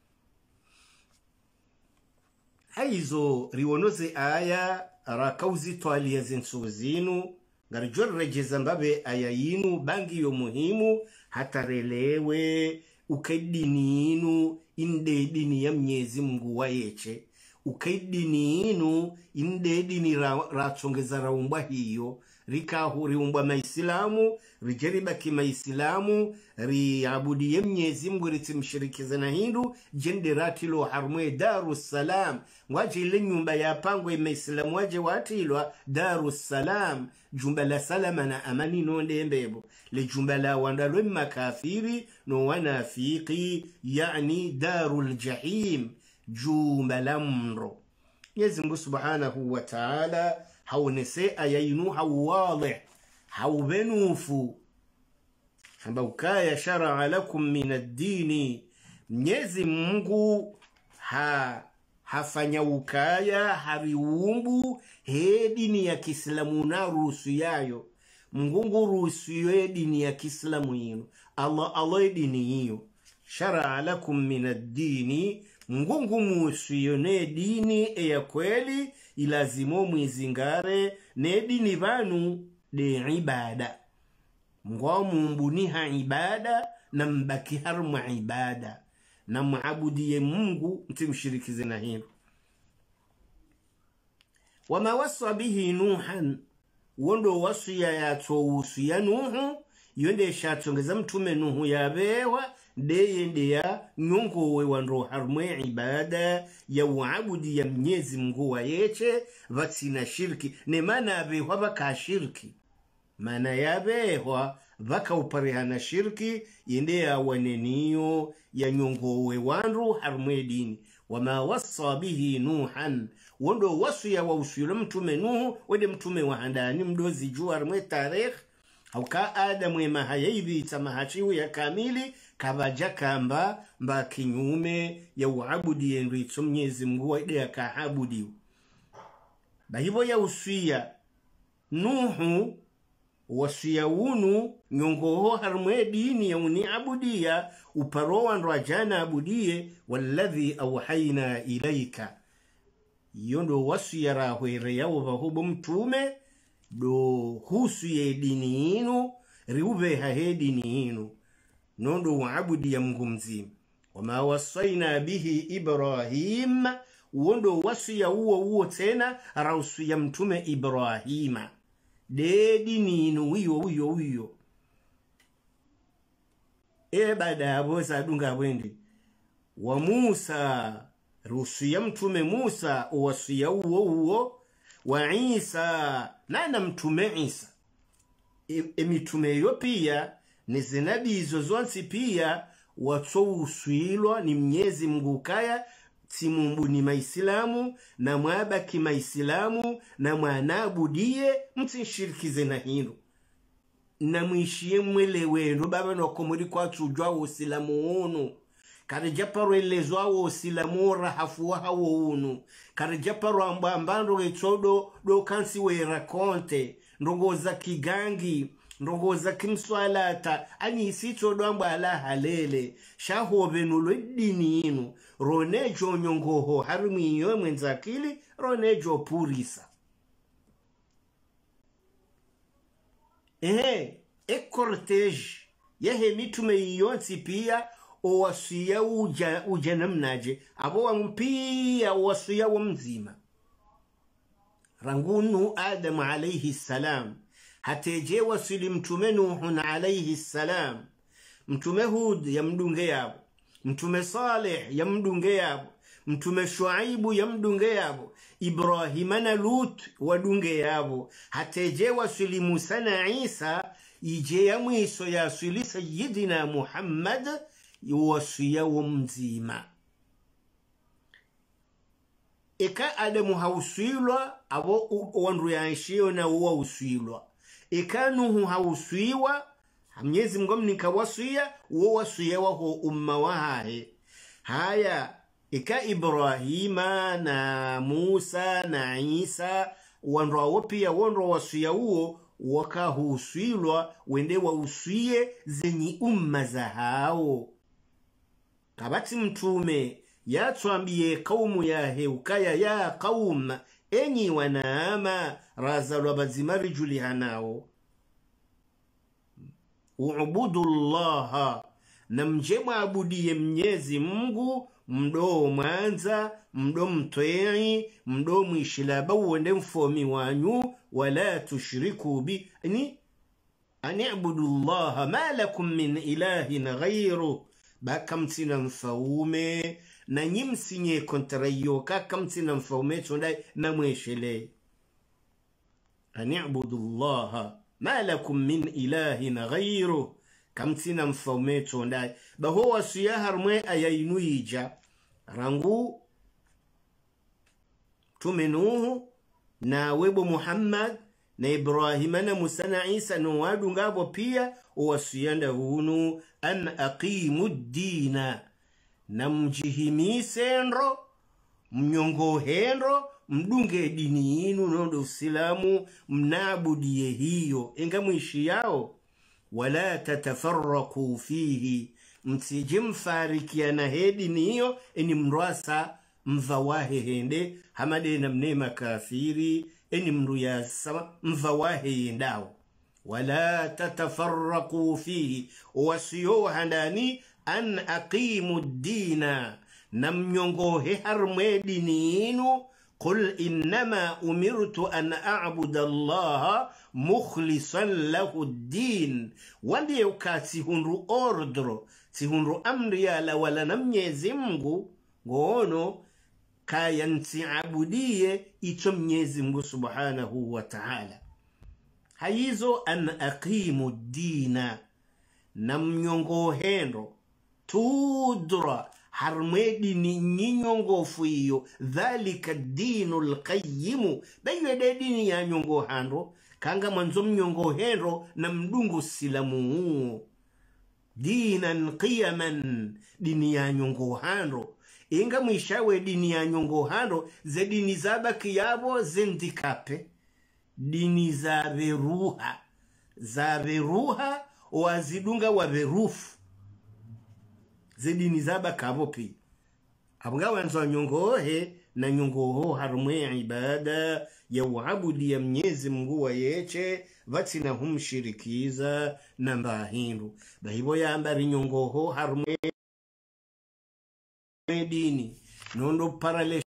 haizo riwonoze aya rakauzi twalia zensuzinu ngarijor rejeza mbabe aya yinu bangi yo muhimu hatarelewe ukaidini inu inde dini ya Mwenyezi Mungu wayeche ukaidini inu inde dini ratsongeza raumba hiyo rikahuri umba maislamu rijeriba kimaislamu riabudiye Mwenyezi Mungu ritimshirikiza na hindu jenderatilo harumwe Darussalam waje ile nyumba ya pangwe maislamu waje watilwa Darussalam jumba la salama na amani nonde mbebo le jumba la wandalwe makafiri no wanafiki yani darul jahim jumba la mro. Mwenyezi Mungu Subhanahu wa Ta'ala haunese ayayinu hawadih haubenufu hamba ukaya shara'a lakum min ad-dini Mwenyezi Mungu hafanya ukaya hariumbu dini ya Kiislamu na ruhusu yayo Mungu ruhusu dini ya Kiislamu yinu Allah dini hiyo shara'a lakum min ad-dini Mungu muhusu ne dini ya kweli ilazimo mwizingare ne dini banu de ibada Mungu mbuniha ibada na mbaki harmu ibada na muabudiye Mungu mtimshirikize na hilo. Wama wasa bihi Nuhan wondo wasiya ya towusiya Nuhu yonde shatongeza mtume Nuhu yabewa deyende ya nyongowe wanro harmwe ibada ya uabudi ya Mwenyezi Mungu wa yeche vatsina shirki ne mana abewa baka shirki mana yabewa vaka uparehana shirki yende ya waneniyo ya nyongowe wanro harmwe dini wama wassa bihi Nuhan wondo wasu ya wausiyula mtume Nuhu wede mtume wa handani mdozi jua harmwe tarikh hauka Adamu ema hayaibi itamahachiwu ya kamili kabaja kamba mba kinyume ya uabudi yendu ito Mwenyezi Mungu wa ide ya kahabudi bahibo ya usuya Nuhu wasuya unu nyongoho harmwe dini ya uniabudia uparowa nrajana abudiye walladhi awhayna ilaika yondo wasuya rahwere ya uvahubu mtume do husu ye dini inu riube hahe dini inu nondo waabudi ya Mungu mzima wama wasaina bihi Ibrahim wondo wasu ya uo tena rausu ya mtume Ibrahima de dini inu wiyo baada ya boza dunga wende wa Musa rusu ya mtume Musa wasu ya uo wa Isa na mtume Isa mitume yo pia ni zinabi izo zonsi pia watowusuilwa ni Mwenyezi Mungu kaya timumbu ni maislamu na mwabaki maislamu na mwanabudie mtinshirikize na hino na mwishie mwelewendo baba nokomuri kwa tujwa usilamu unu karijaparo elezo awo usilamu rahafuwa hawo unu karijaparo ambando etodo do kansi we rakonte ndongo za kigangi ndongo za kimswalata ani isito doamba ala halele shaho benulo dini inu ronejo nyongoho harumi yo mwenzakili ronejo purisa cortege yehe mitume yonsi pia owasiya uja namnaje abo wampia owasiya wamzima rangunu Adam alayhi salam hateje wasili mtume Nuhun alayhi salam mtume Hud ya mdunge yabo mtume Saleh ya mdunge yabo mtume Shuaibu ya mdunge yabo Ibrahima na Lut wadunge yabo hateje wasili Musa na Isa ije ya mwiso ya asili Sayyidina Muhammad yuwasiya wamzima eka Adamu hausuilwa abo wandu yaishio na uwa usuilwa eka Nuhu hausuiwa Mwenyezi Mungu mnikawasuya uwa wasuya waho umma wahahe haya eka Ibrahima na Musa na Isa wandu wawo pia wandu wasuya uo wakahusuilwa wende wa usuye zenyi umma za hao kabati mtume ya tuambie kaumu ya heukaya ya kaum enyi wanaama razalwa bazimari julihanao ubudu Allaha na mjema abudiye Mwenyezi Mungu mdo mwanza mdo mtwei mdo mwishilaba uwende mfomi wanyu wala tushriku bi ani'budu Allaha ma lakum min ilahin ghayru baka mtina mfaume na nyimsinye kontrayo kaka mtina mfaume chondai na mweshele ani'budu Allaha ma lakum min ilahin ghayru kamtina mfaume chondai baho wasuya harmwe ayainuija rangu tume Nuhu na webo Muhammad na Ibrahima na Musa na Isa no wadu ngabo pia uwasuyanda hunu an aqimu dina na mjihimise nro mnyongo henro mdunge dini inu nondo usilamu mnabudie hiyo enga mwishi yao wala tatafarraku fihi msijimfarikiana hedini hiyo eni mrwasa mvawahe hende hamade na mnema kafiri eni mru ya sama mvawahe yendao wala tatafarraku fihi wasiyo handani an aqimu dina namnyongohe harmwe dini inu qul innama umirtu an a'budu Allaha mukhlisan lahu ddin, wandi ukati hunru ordro si hunru amri yala wala na Mwenyezi Mungu ngono kaya ntiabudie ito Mwenyezi Mungu subhanahu wa ta'ala. Haizo an aqimu dina na mnyongo hendo tudra harmedi ni nyongo fuyo dhalika dinul qayyimu bayo de dini ya nyongo hando kanga mwanzo mnyongo hendo na mdungu silamu dinan qiyaman dini ya nyongo hando inga mwishawe dini ya nyongo hando ze dini zabaki yabo zindikape dini za veruha wazidunga wa verufu zedini zaba kabopi abunga wanzo nyongohe na nyongoho harumwe ibada ya uabudi ya Mwenyezi Mungu wa yeche vatina humshirikiza na mbahindu bahibo ya ambari nyongoho harumwe dini nondo parale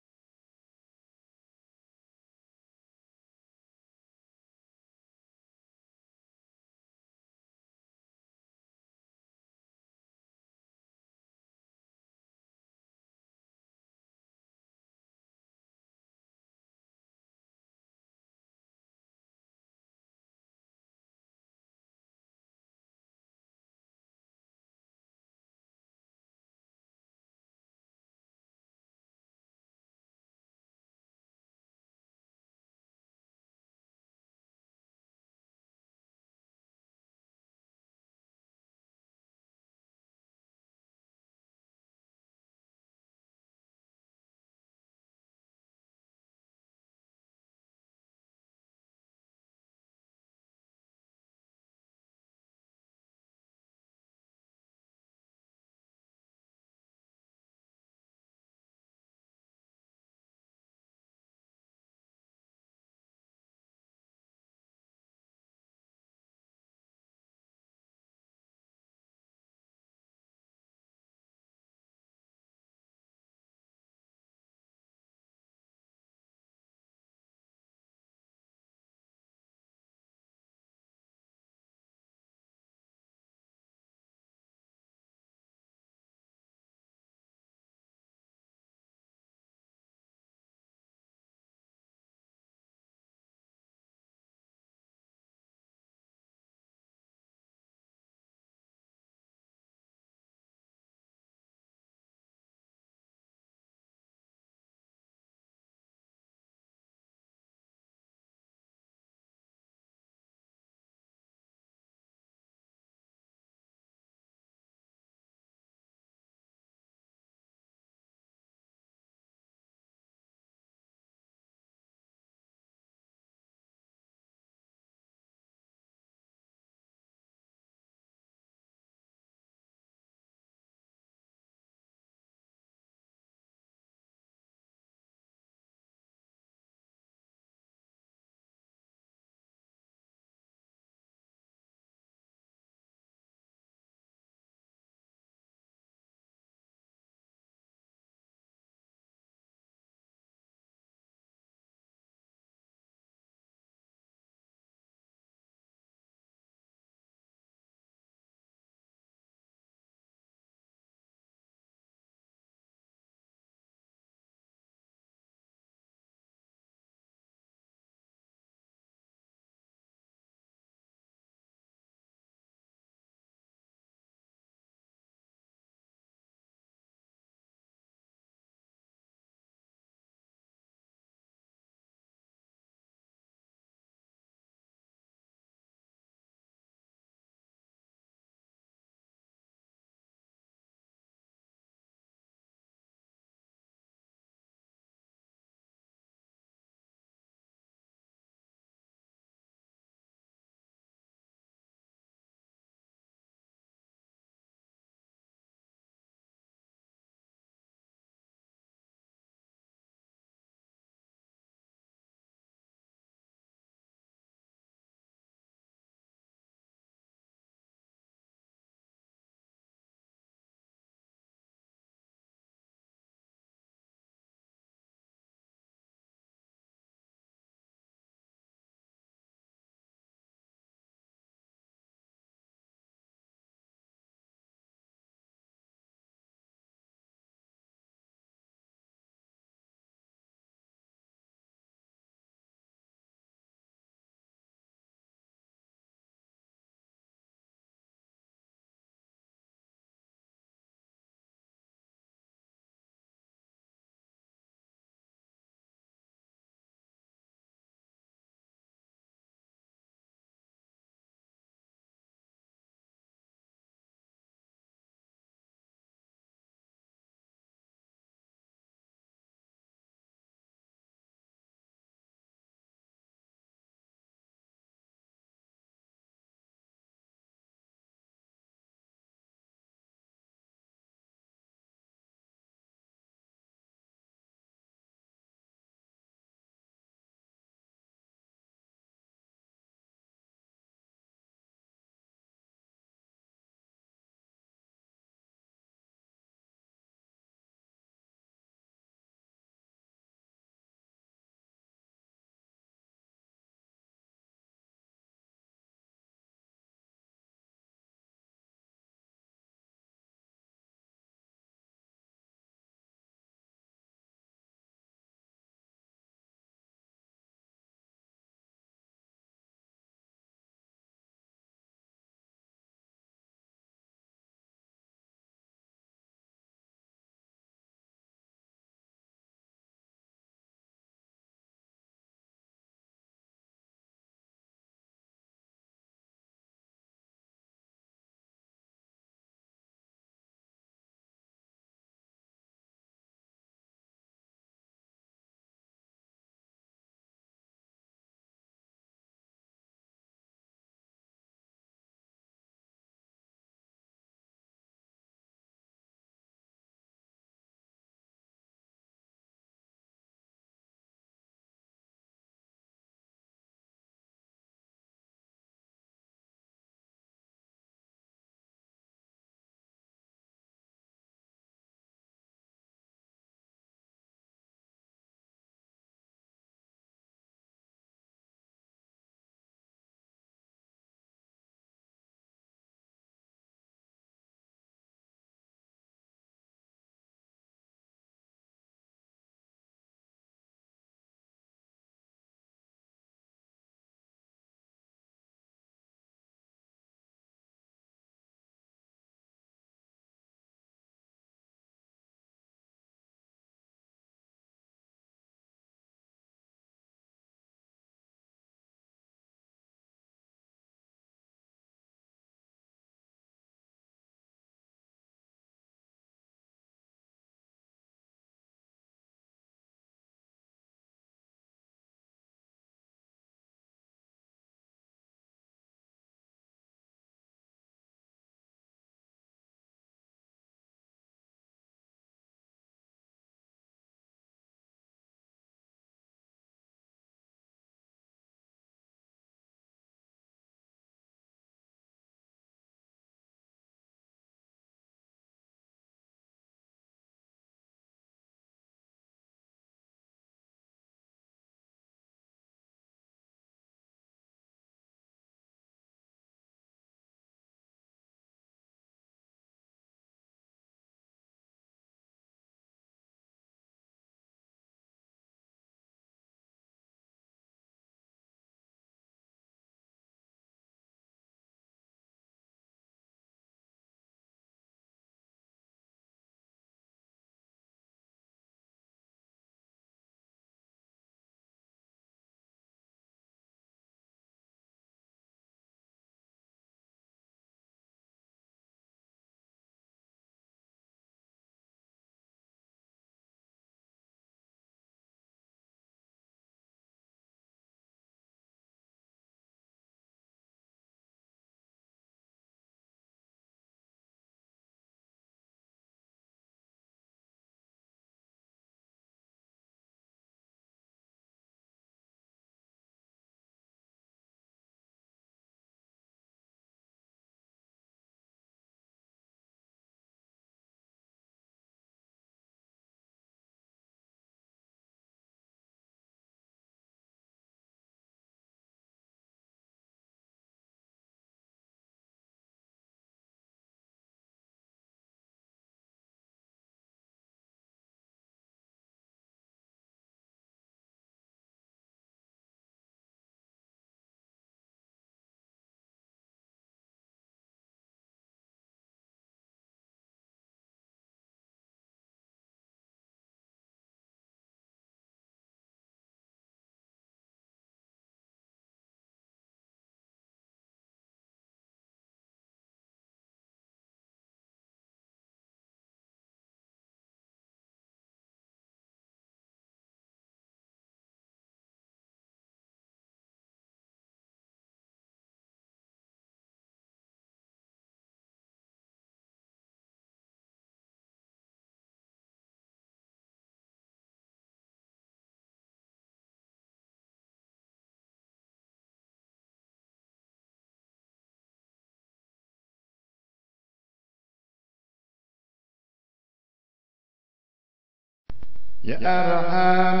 يا أرحم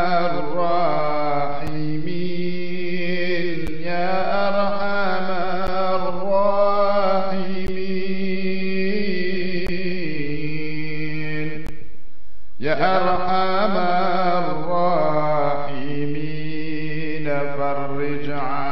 الراحمين يا أرحم الراحمين يا أرحم الراحمين فرج